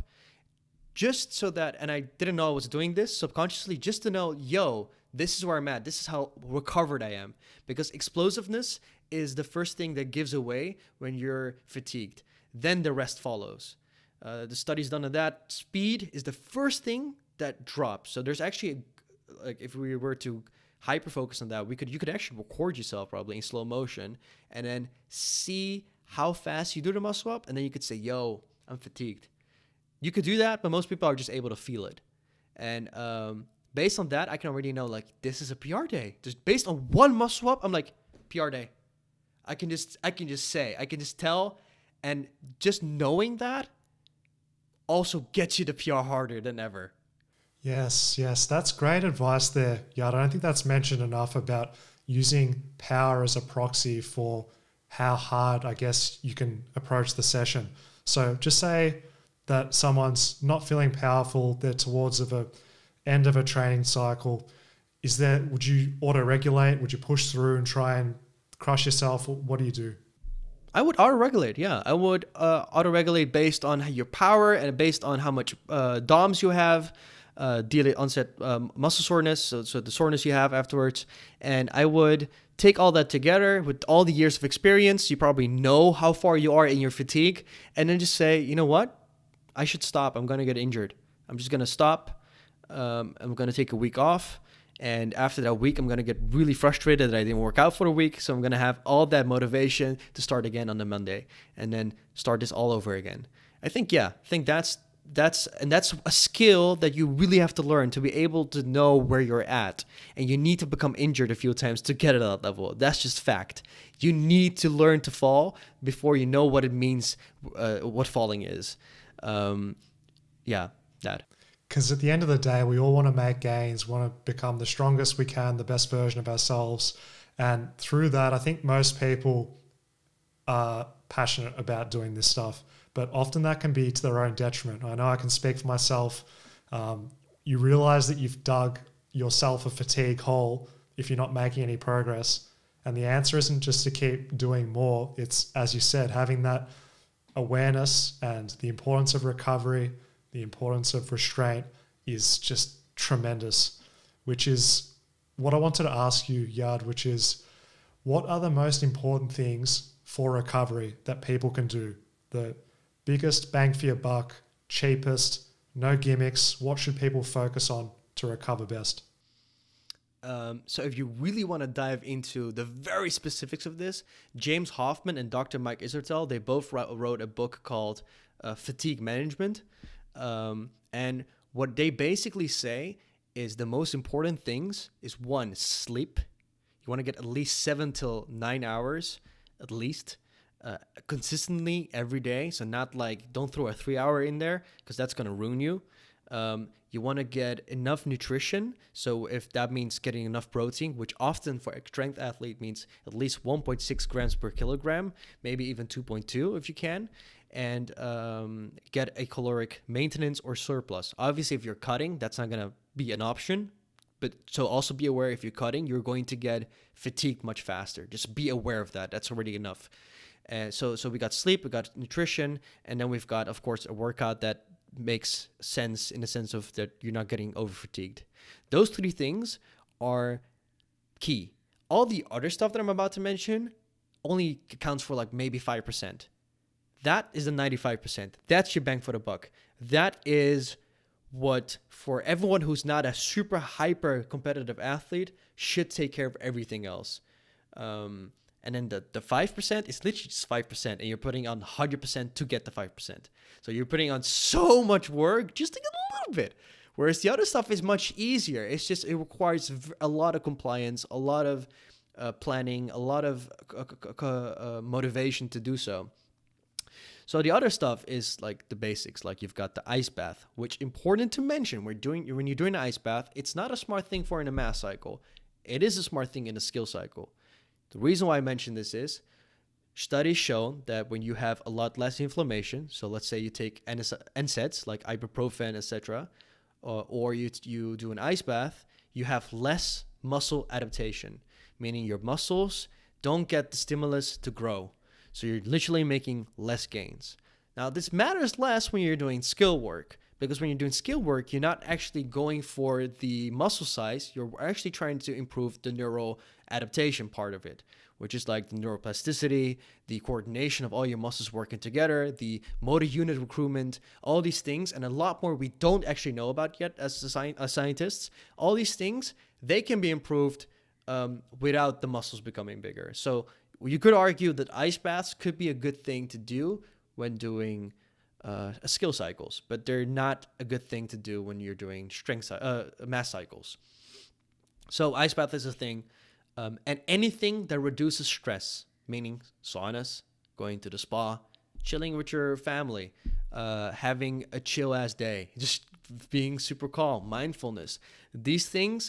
Just so that, and I didn't know I was doing this subconsciously, just to know, yo, this is where I'm at. This is how recovered I am. Because explosiveness is the first thing that gives away when you're fatigued. Then the rest follows. Uh, the studies done on that. Speed is the first thing that drops. So there's actually, a, like, if we were to hyper focus on that, we could you could actually record yourself probably in slow motion and then see how fast you do the muscle up, and then you could say, yo, I'm fatigued. You could do that, but most people are just able to feel it. And um, based on that, I can already know, like, this is a P R day. Just based on one muscle up, I'm like, P R day. I can just, I can just say, I can just tell. And just knowing that also gets you to P R harder than ever. Yes, yes. That's great advice there, Yaad. I don't think that's mentioned enough about using power as a proxy for how hard, I guess, you can approach the session. So just say that someone's not feeling powerful, they're towards of a end of a training cycle. Is there, would you auto-regulate? Would you push through and try and crush yourself? What do you do? I would auto-regulate, yeah. I would uh, auto-regulate based on your power and based on how much uh, D O M S you have, uh, delayed onset um, muscle soreness, so, so the soreness you have afterwards. And I would take all that together with all the years of experience. You probably know how far you are in your fatigue. And then just say, you know what? I should stop. I'm going to get injured. I'm just going to stop. Um, I'm going to take a week off. And after that week, I'm going to get really frustrated that I didn't work out for a week. So I'm going to have all that motivation to start again on the Monday and then start this all over again. I think, yeah, I think that's, that's, and that's a skill that you really have to learn to be able to know where you're at. And you need to become injured a few times to get at that level. That's just fact. You need to learn to fall before you know what it means, uh, what falling is. Um, yeah, that. Because at the end of the day, we all want to make gains, want to become the strongest we can, the best version of ourselves. And through that, I think most people are passionate about doing this stuff, but often that can be to their own detriment. I know I can speak for myself. Um, you realize that you've dug yourself a fatigue hole if you're not making any progress. And the answer isn't just to keep doing more. It's, as you said, having that awareness and the importance of recovery, the importance of restraint is just tremendous, which is what I wanted to ask you, Yaad, which is, what are the most important things for recovery that people can do? The biggest bang for your buck, cheapest, no gimmicks. What should people focus on to recover best? Um, so if you really want to dive into the very specifics of this, James Hoffman and Doctor Mike Isertel, they both wrote a book called uh, Fatigue Management. Um, and what they basically say is the most important things is, one, sleep. You want to get at least seven till nine hours, at least, uh, consistently every day. So not like, don't throw a three hour in there because that's going to ruin you. Um, you want to get enough nutrition. So if that means getting enough protein, which often for a strength athlete means at least one point six grams per kilogram, maybe even two point two if you can, and um, get a caloric maintenance or surplus. Obviously, if you're cutting, that's not going to be an option. But so also be aware, if you're cutting, you're going to get fatigued much faster. Just be aware of that. That's already enough. Uh, so so we got sleep, we got nutrition, and then we've got, of course, a workout that makes sense in the sense of that you're not getting over fatigued. Those three things are key. All the other stuff that I'm about to mention only accounts for like maybe five percent. That is the ninety-five percent. That's your bang for the buck. That is what, for everyone who's not a super hyper competitive athlete, should take care of everything else. Um, and then the, the five percent is literally just five percent, and you're putting on one hundred percent to get the five percent. So you're putting on so much work just to get a little bit. Whereas the other stuff is much easier. It's just, it requires a lot of compliance, a lot of uh, planning, a lot of uh, uh, motivation to do so. So the other stuff is like the basics, like you've got the ice bath, which important to mention. We're doing when you're doing an ice bath, it's not a smart thing for in a mass cycle. It is a smart thing in a skill cycle. The reason why I mention this is studies show that when you have a lot less inflammation, so let's say you take N SAIDs like ibuprofen, et cetera, or, or you you do an ice bath, you have less muscle adaptation, meaning your muscles don't get the stimulus to grow. So you're literally making less gains. Now, this matters less when you're doing skill work, because when you're doing skill work, you're not actually going for the muscle size. You're actually trying to improve the neural adaptation part of it, which is like the neuroplasticity, the coordination of all your muscles working together, the motor unit recruitment, all these things, and a lot more we don't actually know about yet as, sci- as scientists. All these things, they can be improved um, without the muscles becoming bigger. So you could argue that ice baths could be a good thing to do when doing uh, skill cycles, but they're not a good thing to do when you're doing strength uh, mass cycles. So ice bath is a thing, um, and anything that reduces stress, meaning saunas, going to the spa, chilling with your family, uh, having a chill ass day, just being super calm, mindfulness. These things,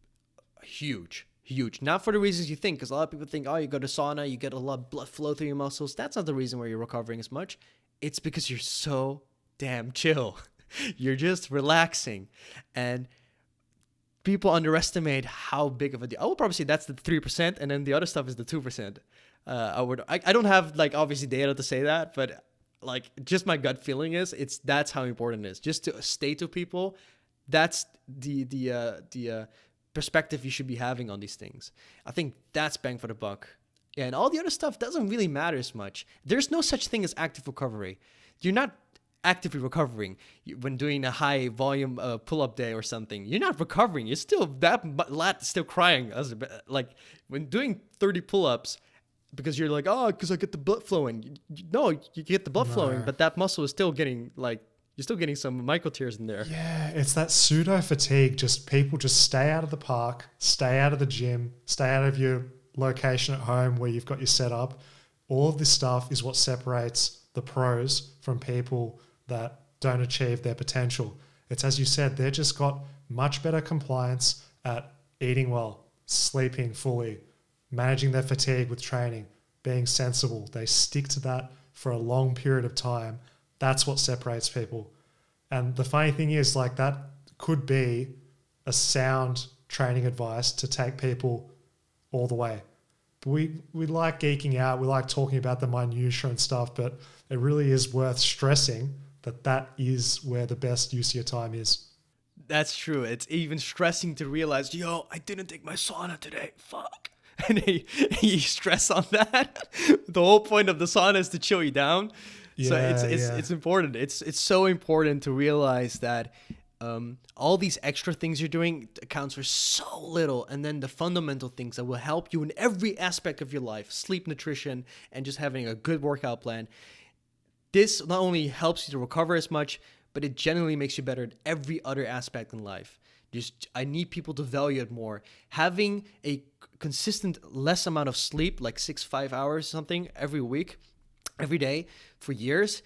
huge. Huge. Not for the reasons you think, because a lot of people think, oh, you go to sauna, you get a lot of blood flow through your muscles. That's not the reason why you're recovering as much. It's because you're so damn chill. You're just relaxing. And people underestimate how big of a deal. I would probably say that's the three percent, and then the other stuff is the two percent. Uh, I would. I, I don't have, like, obviously data to say that, but, like, just my gut feeling is it's that's how important it is. Just to state to people, that's the, the, uh, the, uh, perspective you should be having on these things. I think that's bang for the buck. Yeah, and all the other stuff doesn't really matter as much. There's no such thing as active recovery. You're not actively recovering when doing a high volume uh, pull-up day or something. You're not recovering. You're still, that lat is still crying. Like when doing thirty pull-ups, because you're like, oh, because I get the blood flowing. No, you get the blood No. flowing, but that muscle is still getting like, you're still getting some micro tears in there. Yeah, it's that pseudo fatigue. Just people just stay out of the park, stay out of the gym, stay out of your location at home where you've got your setup. All of this stuff is what separates the pros from people that don't achieve their potential. It's, as you said, they've just got much better compliance at eating well, sleeping fully, managing their fatigue with training, being sensible. They stick to that for a long period of time. That's what separates people. And the funny thing is, like, that could be a sound training advice to take people all the way. But we, we like geeking out. We like talking about the minutiae and stuff, but it really is worth stressing that that is where the best use of your time is. That's true. It's even stressing to realize, yo, I didn't take my sauna today. Fuck. And you, you stress on that. The whole point of the sauna is to chill you down. Yeah, so it's it's yeah. it's important. It's it's so important to realize that um, all these extra things you're doing accounts for so little, and then the fundamental things that will help you in every aspect of your life: sleep, nutrition, and just having a good workout plan. This not only helps you to recover as much, but it generally makes you better at every other aspect in life. Just I need people to value it more. Having a consistent less amount of sleep, like six five hours something every week, every day for years,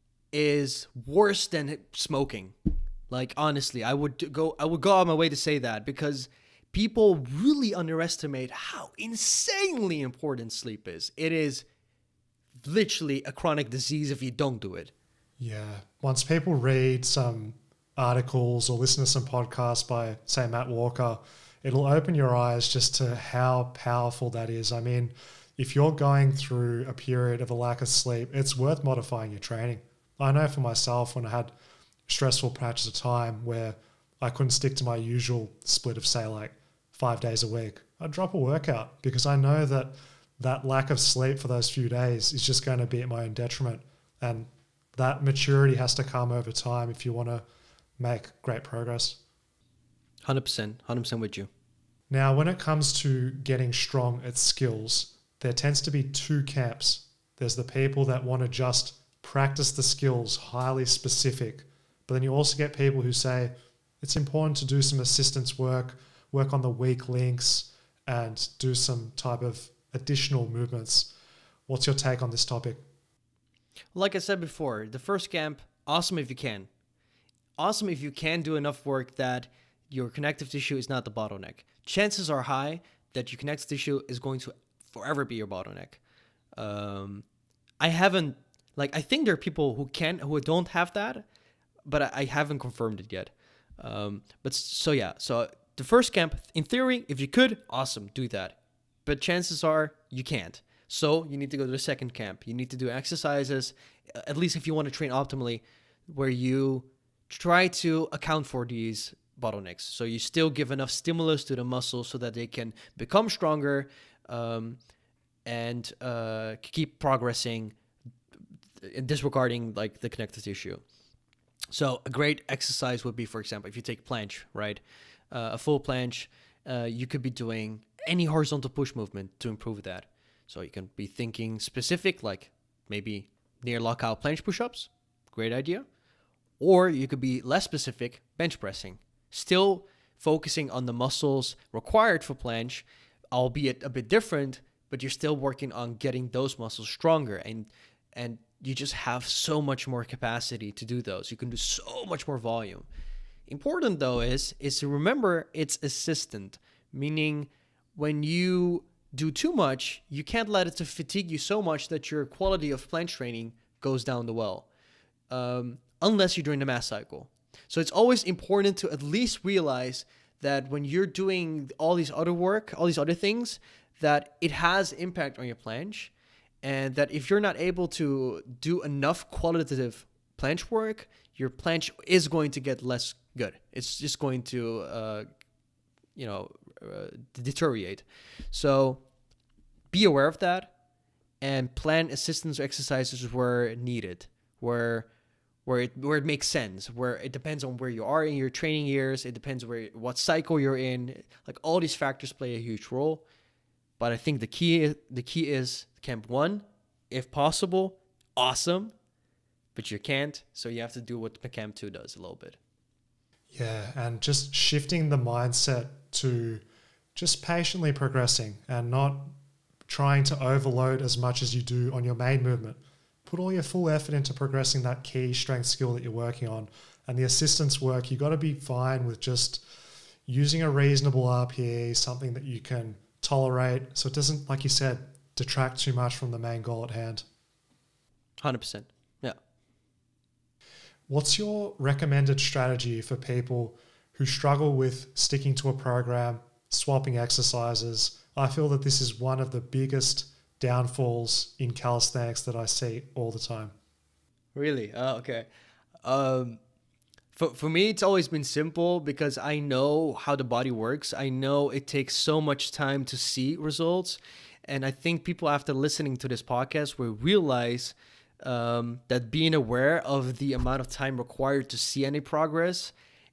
is worse than smoking. Like, honestly, I would go I would go out my way to say that, because people really underestimate how insanely important sleep is. It is literally a chronic disease if you don't do it. Yeah. Once people read some articles or listen to some podcasts by, say, Matt Walker, it'll open your eyes just to how powerful that is. I mean, if you're going through a period of a lack of sleep, it's worth modifying your training. I know for myself, when I had stressful patches of time where I couldn't stick to my usual split of, say, like five days a week, I'd drop a workout, because I know that that lack of sleep for those few days is just going to be at my own detriment. And that maturity has to come over time if you want to make great progress. one hundred percent. one hundred percent with you. Now, when it comes to getting strong at skills, there tends to be two camps. There's the people that want to just practice the skills, highly specific. But then you also get people who say it's important to do some assistance work, work on the weak links, and do some type of additional movements. What's your take on this topic? Like I said before, the first camp, awesome if you can. Awesome if you can do enough work that your connective tissue is not the bottleneck. Chances are high that your connective tissue is going to forever be your bottleneck. Um, I haven't, like, I think there are people who can, who don't have that, but I, I haven't confirmed it yet. Um, but so yeah, so the first camp, in theory, if you could, awesome, do that. But chances are you can't. So you need to go to the second camp. You need to do exercises, at least if you want to train optimally, where you try to account for these bottlenecks. So you still give enough stimulus to the muscles so that they can become stronger, um, and uh, keep progressing, disregarding like the connective tissue. So a great exercise would be, for example, if you take planche, right? Uh, a full planche, uh, you could be doing any horizontal push movement to improve that. So you can be thinking specific, like maybe near lockout planche push-ups. Great idea. Or you could be less specific, bench pressing. Still focusing on the muscles required for planche, albeit a bit different, but you're still working on getting those muscles stronger. And and you just have so much more capacity to do those. You can do so much more volume. Important, though, is, is to remember it's assistant, meaning when you do too much, you can't let it to fatigue you so much that your quality of planche training goes down the well, um, unless you're doing the mass cycle. So it's always important to at least realize that when you're doing all these other work, all these other things, that it has impact on your planche, and that if you're not able to do enough qualitative planche work, your planche is going to get less good. It's just going to, uh, you know, uh, deteriorate. So be aware of that and plan assistance exercises where needed, where where it where it makes sense, where it depends on where you are in your training years. It depends where what cycle you're in. Like, all these factors play a huge role. But I think the key the key is camp one, if possible, awesome, but you can't, so you have to do what camp two does a little bit. Yeah, and just shifting the mindset to just patiently progressing and not trying to overload as much as you do on your main movement. Put all your full effort into progressing that key strength skill that you're working on. And the assistance work, you got to be fine with just using a reasonable R P E, something that you can tolerate, so it doesn't, like you said, detract too much from the main goal at hand. one hundred percent. Yeah. What's your recommended strategy for people who struggle with sticking to a program, swapping exercises? I feel that this is one of the biggest downfalls in calisthenics that I see all the time. Really? Oh, okay. Um, for, for me, it's always been simple because I know how the body works. I know it takes so much time to see results. And I think people, after listening to this podcast, will realize um, that being aware of the amount of time required to see any progress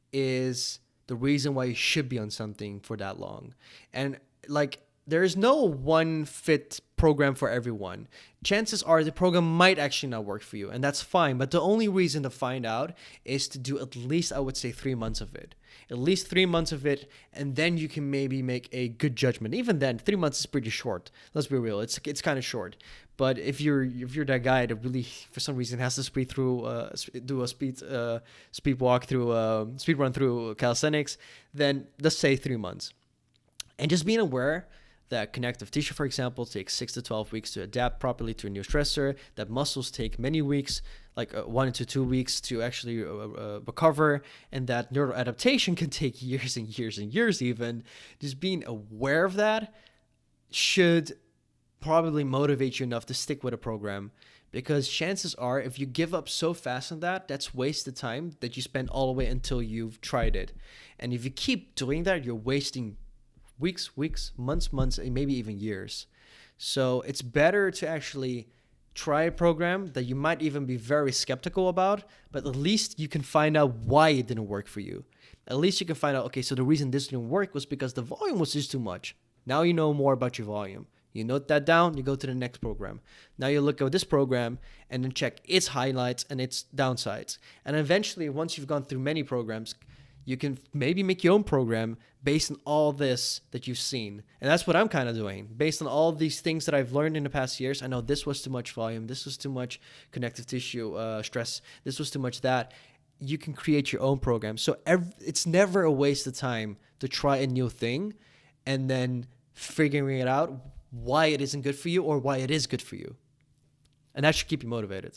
is the reason why you should be on something for that long. And like, there is no one fit program for everyone. Chances are the program might actually not work for you, and that's fine. But the only reason to find out is to do at least, I would say, three months of it. At least three months of it, and then you can maybe make a good judgment. Even then, three months is pretty short. Let's be real; it's it's kind of short. But if you're if you're that guy that really, for some reason, has to speed through, uh, do a speed uh, speed walk through, uh, speed run through calisthenics, then let's say three months, and just being aware that connective tissue, for example, takes six to twelve weeks to adapt properly to a new stressor, that muscles take many weeks, like uh, one to two weeks to actually uh, uh, recover, and that neural adaptation can take years and years and years even. Just being aware of that should probably motivate you enough to stick with a program, because chances are if you give up so fast on that, that's wasted time that you spend all the way until you've tried it. And if you keep doing that, you're wasting weeks, weeks, months, months, and maybe even years. So it's better to actually try a program that you might even be very skeptical about, but at least you can find out why it didn't work for you. At least you can find out, okay, so the reason this didn't work was because the volume was just too much. Now you know more about your volume. You note that down, you go to the next program. Now you look at this program and then check its highlights and its downsides. And eventually, once you've gone through many programs, you can maybe make your own program based on all this that you've seen. And that's what I'm kind of doing. Based on all these things that I've learned in the past years, I know this was too much volume, this was too much connective tissue uh, stress, this was too much that. You can create your own program. So every, it's never a waste of time to try a new thing and then figuring it out why it isn't good for you or why it is good for you. And that should keep you motivated.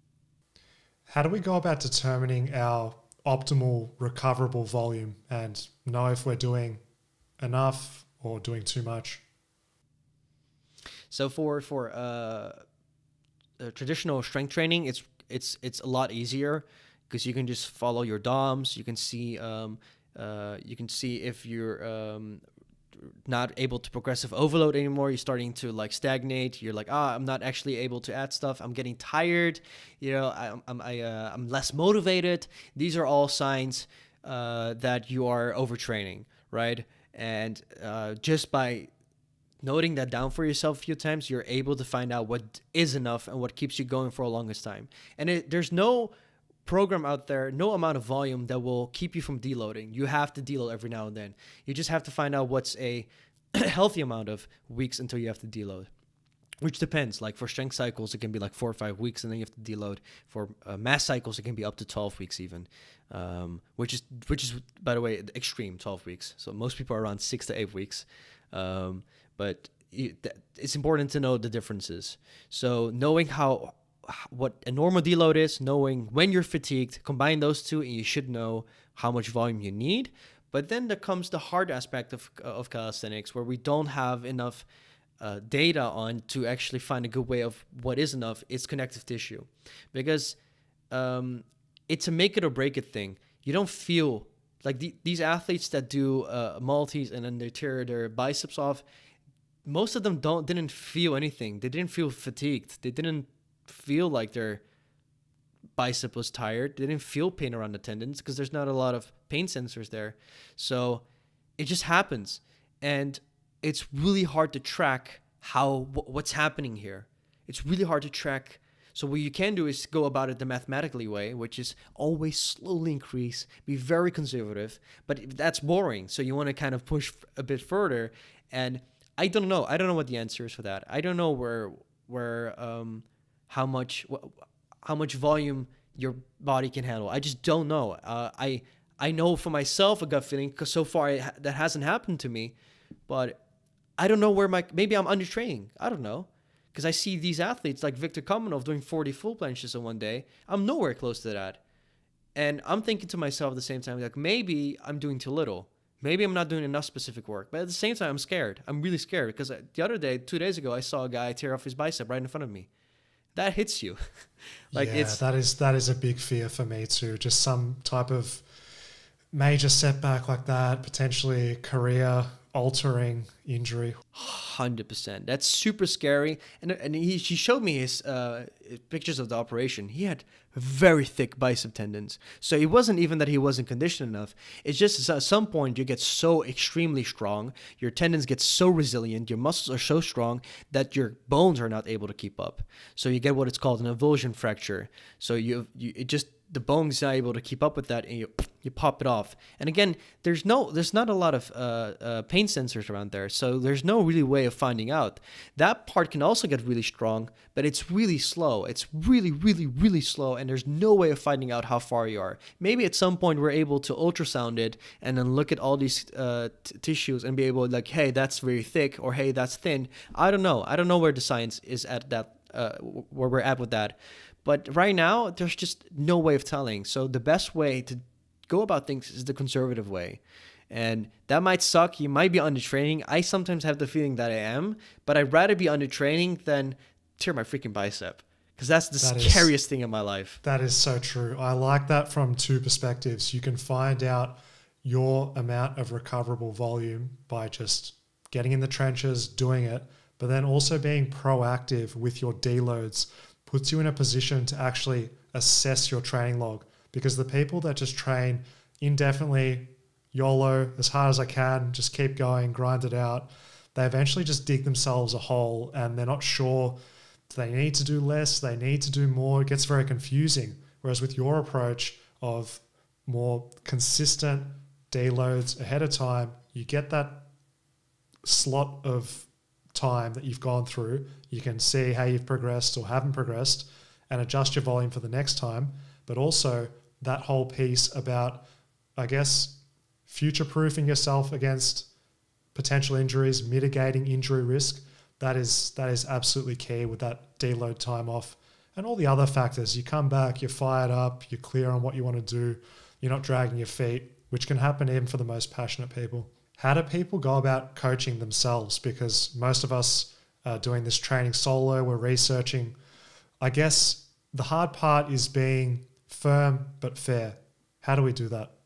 How do we go about determining our optimal recoverable volume and know if we're doing enough or doing too much? So for for uh, uh, traditional strength training, it's it's it's a lot easier because you can just follow your D O Ms. You can see um, uh, you can see if you're um, not able to progressive overload anymore. You're starting to like stagnate. You're like, ah, I'm not actually able to add stuff. I'm getting tired. You know, I, I'm I, uh, I'm less motivated. These are all signs uh, that you are overtraining, right? And uh, just by noting that down for yourself a few times, you're able to find out what is enough and what keeps you going for a longest time. And it, there's no program out there, no amount of volume that will keep you from deloading. You have to deload every now and then. You just have to find out what's a healthy amount of weeks until you have to deload, which depends. Like for strength cycles, it can be like four or five weeks and then you have to deload. For uh, mass cycles, it can be up to twelve weeks even, um, which is, which is, by the way, extreme, twelve weeks. So most people are around six to eight weeks. Um, but it's important to know the differences. So knowing how, what a normal deload is, knowing when you're fatigued, combine those two and you should know how much volume you need. But then there comes the hard aspect of, of calisthenics where we don't have enough uh, data on to actually find a good way of what is enough. It's connective tissue, because um, it's a make it or break it thing. You don't feel like the, these athletes that do uh, multis and then they tear their biceps off. Most of them don't didn't feel anything. They didn't feel fatigued. They didn't feel like their bicep was tired. They didn't feel pain around the tendons because there's not a lot of pain sensors there. So it just happens. And it's really hard to track how wh- what's happening here. It's really hard to track. So what you can do is go about it the mathematically way, which is always slowly increase, be very conservative, but that's boring. So you want to kind of push a bit further. And I don't know. I don't know what the answer is for that. I don't know where where um how much how much volume your body can handle. I just don't know. Uh, I I know for myself a gut feeling, because so far it, that hasn't happened to me, but I don't know where my maybe I'm undertraining. I don't know. Because I see these athletes like Victor Kamenov doing forty full planches in one day. I'm nowhere close to that. And I'm thinking to myself at the same time, like, maybe I'm doing too little. Maybe I'm not doing enough specific work. But at the same time, I'm scared. I'm really scared. Because the other day, two days ago, I saw a guy tear off his bicep right in front of me. That hits you. like yeah, it's that is that is a big fear for me too. Just some type of major setback like that, potentially career altering injury. one hundred percent. That's super scary. And and he, he showed me his uh, pictures of the operation. He had very thick bicep tendons. So it wasn't even that he wasn't conditioned enough. It's just at some point you get so extremely strong, your tendons get so resilient, your muscles are so strong that your bones are not able to keep up. So you get what it's called an avulsion fracture. So you, you it just the bone's not able to keep up with that, and you you pop it off. And again, there's no there's not a lot of uh, uh, pain sensors around there, so there's no really way of finding out. That part can also get really strong, but it's really slow. It's really, really, really slow, and there's no way of finding out how far you are. Maybe at some point we're able to ultrasound it and then look at all these uh, t- tissues and be able to like, hey, that's very thick, or hey, that's thin. I don't know. I don't know where the science is at that, uh, where we're at with that. But right now, there's just no way of telling. So the best way to go about things is the conservative way. And that might suck. You might be undertraining. I sometimes have the feeling that I am, but I'd rather be undertraining than tear my freaking bicep, because that's the That scariest is, thing in my life. That is so true. I like that from two perspectives. You can find out your amount of recoverable volume by just getting in the trenches, doing it, but then also being proactive with your deloads puts you in a position to actually assess your training log. Because the people that just train indefinitely, YOLO, as hard as I can, just keep going, grind it out, they eventually just dig themselves a hole, and they're not sure they need to do less, they need to do more. It gets very confusing. Whereas with your approach of more consistent deloads ahead of time, you get that slot of time that you've gone through. You can see how you've progressed or haven't progressed and adjust your volume for the next time. But also that whole piece about, I guess, future-proofing yourself against potential injuries, mitigating injury risk, that is that is absolutely key with that deload time off. And all the other factors, you come back, you're fired up, you're clear on what you want to do, you're not dragging your feet, which can happen even for the most passionate people. How do people go about coaching themselves? Because most of us are doing this training solo, we're researching. I guess the hard part is being firm but fair. How do we do that?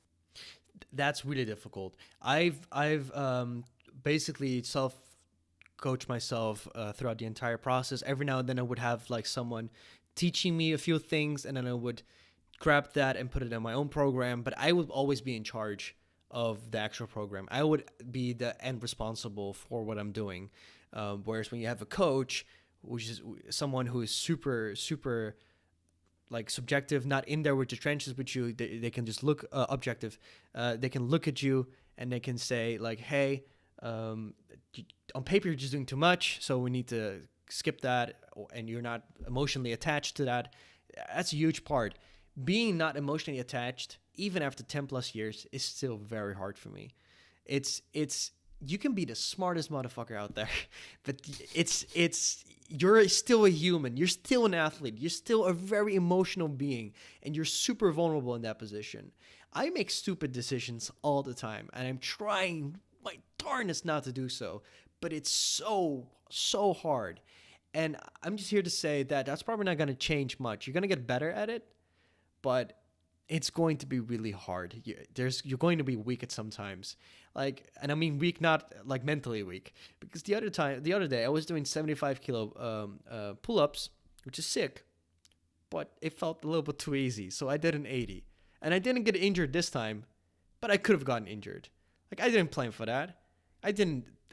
That's really difficult. I've I've um, basically self coached myself uh, throughout the entire process. Every now and then I would have like someone teaching me a few things, and then I would grab that and put it in my own program. But I would always be in charge of the actual program. I would be the end responsible for what I'm doing. Um, whereas when you have a coach, which is someone who is super, super like subjective, not in there with the trenches with you, they, they can just look uh, objective. Uh, they can look at you and they can say like, hey, um, on paper you're just doing too much, so we need to skip that, and you're not emotionally attached to that. That's a huge part. Being not emotionally attached, even after ten plus years, is still very hard for me. It's, it's, you can be the smartest motherfucker out there, but it's, it's, you're still a human. You're still an athlete. You're still a very emotional being, and you're super vulnerable in that position. I make stupid decisions all the time, and I'm trying my darnest not to do so, but it's so, so hard. And I'm just here to say that that's probably not going to change much. You're going to get better at it, but it's going to be really hard. You, there's you're going to be weak at some times, like, and I mean weak, not like mentally weak. Because the other time, the other day, I was doing seventy-five kilo um, uh, pull-ups, which is sick, but it felt a little bit too easy, so I did an eighty, and I didn't get injured this time, but I could have gotten injured. Like, I didn't plan for that. I didn't.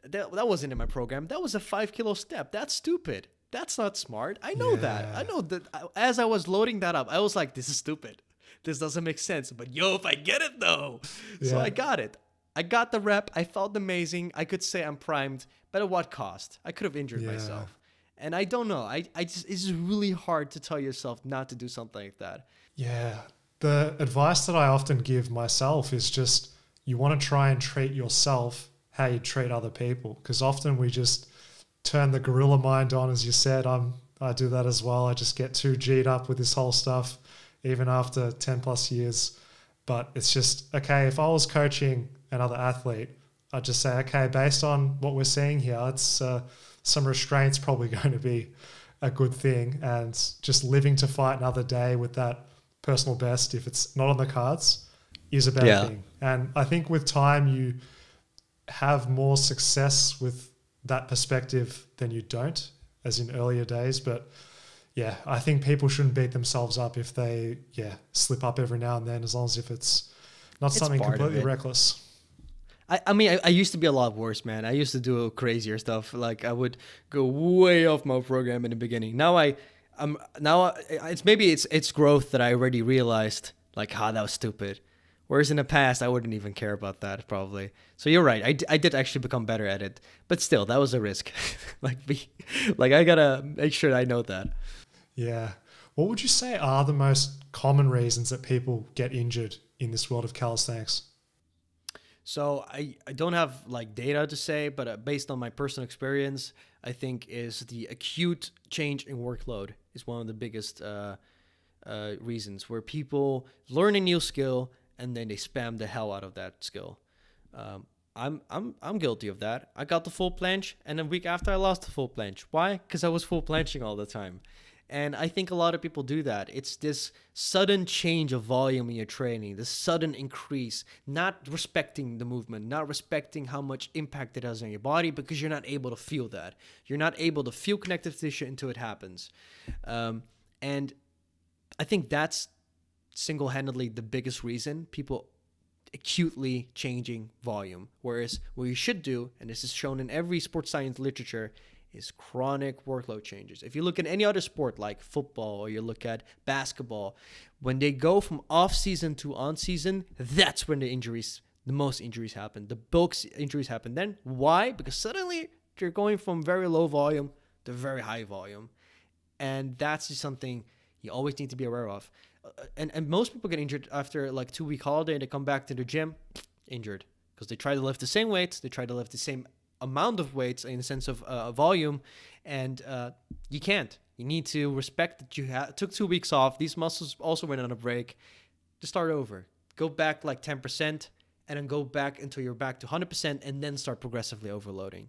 that, that wasn't in my program. That was a five kilo step. That's stupid. That's not smart. I know Yeah. that. I know that as I was loading that up, I was like, this is stupid. This doesn't make sense. But yo, if I get it though. So Yeah. I got it. I got the rep. I felt amazing. I could say I'm primed, but at what cost? I could have injured Yeah. myself. And I don't know. I, I just, it's just really hard to tell yourself not to do something like that. Yeah. The advice that I often give myself is just you want to try and treat yourself how you treat other people. Because often we just turn the gorilla mind on, as you said. I'm, I do that as well. I just get too G'd up with this whole stuff, even after ten plus years. But it's just, okay, if I was coaching another athlete, I'd just say, okay, based on what we're seeing here, it's uh, some restraint's probably going to be a good thing. And just living to fight another day with that personal best, if it's not on the cards, is a bad Yeah. thing. And I think with time, you have more success with that perspective than you don't, as in earlier days. But yeah, I think people shouldn't beat themselves up if they, yeah, slip up every now and then, as long as if it's not It's something part of completely it. reckless. I, I mean, I, I used to be a lot worse, man. I used to do crazier stuff. Like I would go way off my program in the beginning. Now I, I'm now I, it's maybe it's it's growth that I already realized. Like, ah, that was stupid. Whereas in the past, I wouldn't even care about that probably. So you're right. I, d- I did actually become better at it, but still, that was a risk. like be, like I gotta make sure I know that. Yeah. What would you say are the most common reasons that people get injured in this world of calisthenics? So I, I don't have like data to say, but uh, based on my personal experience, I think is the acute change in workload is one of the biggest uh, uh, reasons where people learn a new skill and then they spam the hell out of that skill. Um, I'm I'm I'm guilty of that. I got the full planche, and a week after I lost the full planche. Why? Because I was full planching all the time. And I think a lot of people do that. It's this sudden change of volume in your training, this sudden increase, not respecting the movement, not respecting how much impact it has on your body because you're not able to feel that. You're not able to feel connective tissue until it happens. Um, and I think that's single-handedly the biggest reason people acutely changing volume. Whereas what you should do, and this is shown in every sports science literature, is chronic workload changes. If you look at any other sport like football or you look at basketball, when they go from off season to on season, that's when the injuries, the most injuries happen. The bulk injuries happen then. Why? Because suddenly you're going from very low volume to very high volume. And that's just something you always need to be aware of. Uh, and, and most people get injured after like two week holiday. They come back to the gym, injured. Because they try to lift the same weights. They try to lift the same amount of weights in the sense of uh, volume, and uh, you can't. You need to respect that you ha- took two weeks off. These muscles also went on a break. To start over. Go back like ten percent, and then go back until you're back to one hundred percent, and then start progressively overloading.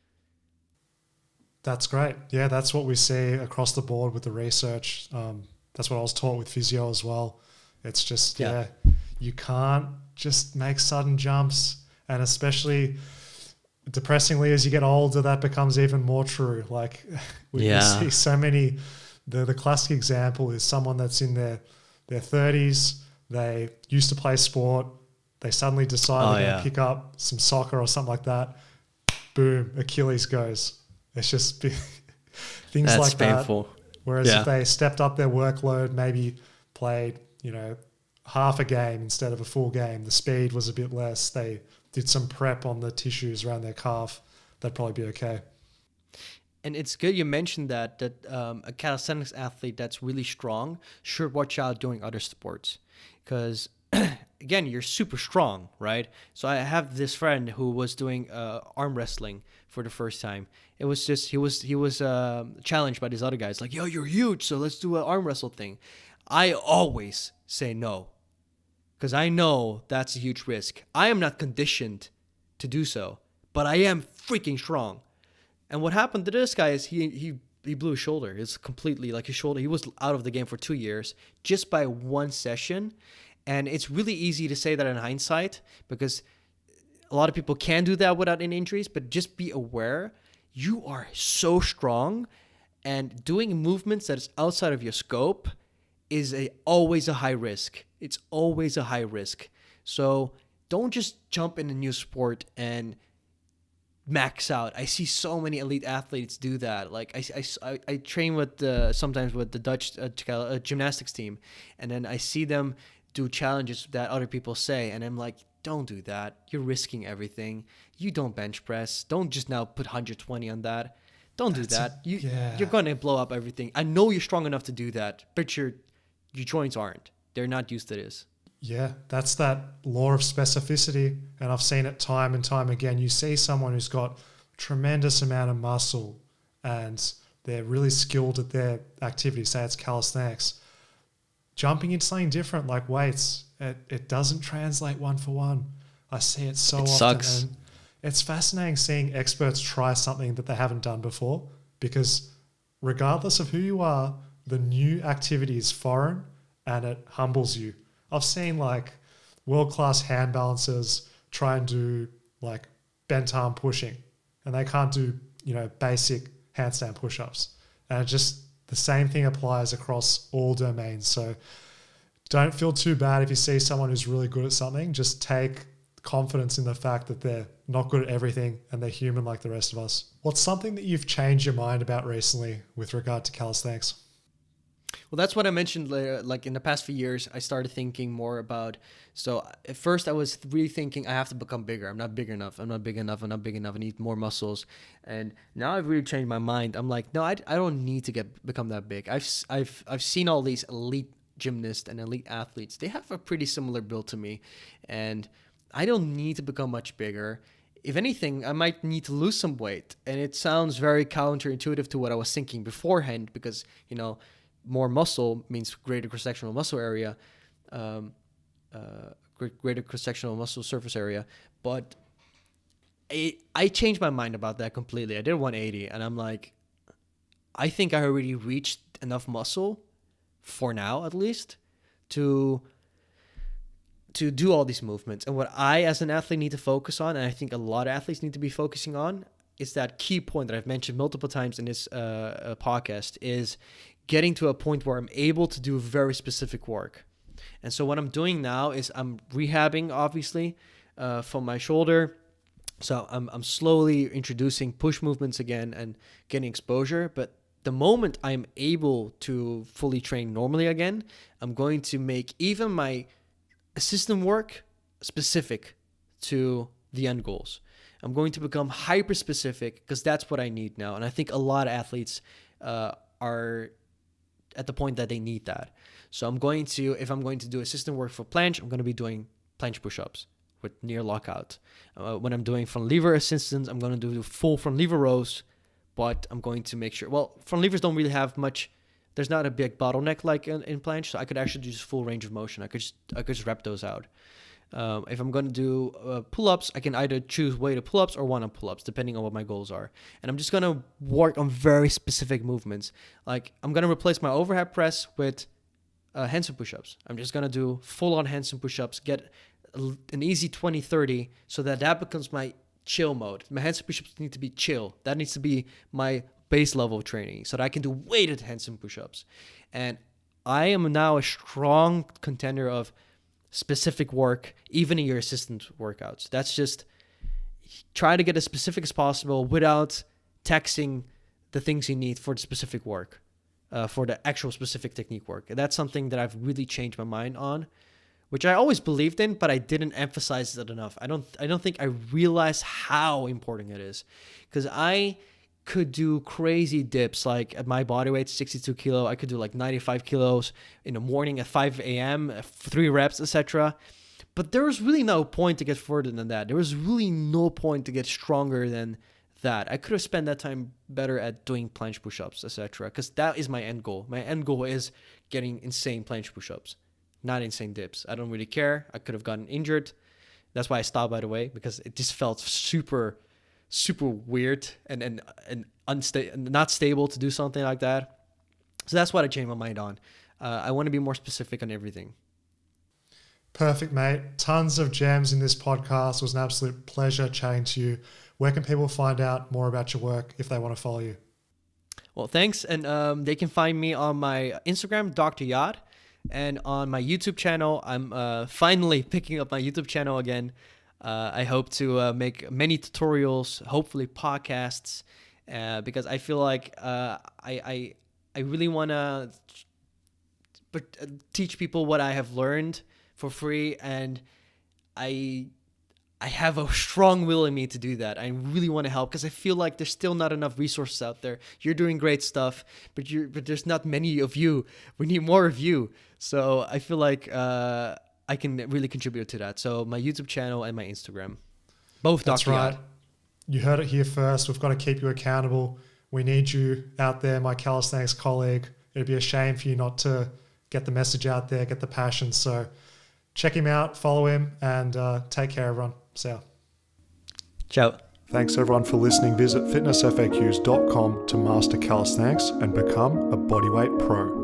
That's great. Yeah, that's what we see across the board with the research. Um, that's what I was taught with physio as well. It's just, yeah, yeah you can't just make sudden jumps, and especially depressingly, as you get older, that becomes even more true. Like we Yeah. see so many, the, the classic example is someone that's in their, their thirties, they used to play sport, they suddenly decide Oh, they're yeah. going to pick up some soccer or something like that, boom, Achilles goes. It's just be- things That's like painful. that. Whereas Yeah. if they stepped up their workload, maybe played, you know, half a game instead of a full game, the speed was a bit less, they did some prep on the tissues around their calf, that'd probably be okay. And it's good you mentioned that, that um, a calisthenics athlete that's really strong should watch out doing other sports. Because, again, you're super strong, right? So I have this friend who was doing uh, arm wrestling for the first time. It was just, he was he was uh, challenged by these other guys, like, yo, you're huge, so let's do an arm wrestle thing. I always say no. Because I know that's a huge risk. I am not conditioned to do so, but I am freaking strong. And what happened to this guy is he he he blew his shoulder. It's completely like his shoulder. He was out of the game for two years just by one session. And it's really easy to say that in hindsight because a lot of people can do that without any injuries, but just be aware you are so strong, and doing movements that is outside of your scope is a always a high risk. It's always a high risk. So don't just jump in a new sport and max out. I see so many elite athletes do that. Like I, I, I train with the, sometimes with the Dutch uh, uh, gymnastics team, and then I see them do challenges that other people say, and I'm like, don't do that. You're risking everything. You don't bench press. Don't just now put one hundred twenty on that. Don't That's do that. You, yeah. You're going to blow up everything. I know you're strong enough to do that, but your your joints aren't. They're not used to this. Yeah, that's that law of specificity. And I've seen it time and time again. You see someone who's got tremendous amount of muscle and they're really skilled at their activity, say it's calisthenics, jumping into something different like weights, it, it doesn't translate one for one. I see it so it often. Sucks. And it's fascinating seeing experts try something that they haven't done before, because regardless of who you are, the new activity is foreign and it humbles you. I've seen like world-class hand balancers try and do like bent arm pushing, and they can't do, you know, basic handstand push-ups. And it just the same thing applies across all domains. So don't feel too bad if you see someone who's really good at something. Just take confidence in the fact that they're not good at everything and they're human like the rest of us. What's something that you've changed your mind about recently with regard to calisthenics? Well, that's what I mentioned later. Like in the past few years, I started thinking more about, so at first I was really thinking I have to become bigger. I'm not big enough. I'm not big enough. I'm not big enough. I need more muscles. And now I've really changed my mind. I'm like, no, I, I don't need to get become that big. I've, I've, I've seen all these elite gymnasts and elite athletes. They have a pretty similar build to me. And I don't need to become much bigger. If anything, I might need to lose some weight. And it sounds very counterintuitive to what I was thinking beforehand, because, you know, more muscle means greater cross-sectional muscle area, um, uh, greater cross-sectional muscle surface area. But I, I changed my mind about that completely. I did one eighty, and I'm like, I think I already reached enough muscle, for now at least, to to do all these movements. And what I, as an athlete, need to focus on, and I think a lot of athletes need to be focusing on, is that key point that I've mentioned multiple times in this uh, podcast, is getting to a point where I'm able to do very specific work. And so what I'm doing now is I'm rehabbing, obviously, uh, from my shoulder. So I'm I'm slowly introducing push movements again and getting exposure. But the moment I'm able to fully train normally again, I'm going to make even my assistant work specific to the end goals. I'm going to become hyper specific, because that's what I need now. And I think a lot of athletes uh, are at the point that they need that. So I'm going to, if I'm going to do assistant work for planche, I'm going to be doing planche push-ups with near lockout. Uh, when I'm doing front lever assistance, I'm going to do full front lever rows, but I'm going to make sure, well, front levers don't really have much, there's not a big bottleneck like in, in planche, so I could actually do just full range of motion. I could just, I could just rep those out. Um, if I'm going to do uh, pull-ups, I can either choose weighted pull-ups or one-up pull-ups, depending on what my goals are. And I'm just going to work on very specific movements. Like, I'm going to replace my overhead press with uh, handstand push-ups. I'm just going to do full-on handstand push-ups, get an easy twenty thirty, so that that becomes my chill mode. My handstand push-ups need to be chill. That needs to be my base level of training, so that I can do weighted handstand push-ups. And I am now a strong contender of specific work, even in your assistant workouts. That's just try to get as specific as possible without taxing the things you need for the specific work, uh, for the actual specific technique work. And that's something that I've really changed my mind on, which I always believed in, but I didn't emphasize it enough. I don't, I don't think I realized how important it is, because I could do crazy dips. Like at my body weight, sixty-two kilo, I could do like ninety-five kilos in the morning at five a.m., three reps, et cetera. But there was really no point to get further than that. There was really no point to get stronger than that. I could have spent that time better at doing planche push-ups, et cetera. Because that is my end goal. My end goal is getting insane planche push-ups, not insane dips. I don't really care. I could have gotten injured. That's why I stopped, by the way, because it just felt super super weird and and and unstable, not stable to do something like that. So that's what I changed my mind on. Uh, I want to be more specific on everything. Perfect, mate. Tons of gems in this podcast. It was an absolute pleasure chatting to you. Where can people find out more about your work if they want to follow you? Well, thanks. And um, they can find me on my Instagram, Doctor Yaad, and on my YouTube channel. I'm uh, finally picking up my YouTube channel again. Uh, I hope to uh, make many tutorials, hopefully podcasts, uh, because I feel like uh, I, I I really want to teach people what I have learned for free, and I I have a strong will in me to do that. I really want to help because I feel like there's still not enough resources out there. You're doing great stuff, but you're but there's not many of you. We need more of you. So I feel like uh, I can really contribute to that. So my YouTube channel and my Instagram, both. That's Doctor right. Yaad. You heard it here first. We've got to keep you accountable. We need you out there, my calisthenics colleague. It'd be a shame for you not to get the message out there, get the passion. So check him out, follow him, and uh, take care, everyone. See ya. Ciao. Thanks, everyone, for listening. Visit fitness F A Qs dot com to master calisthenics and become a bodyweight pro.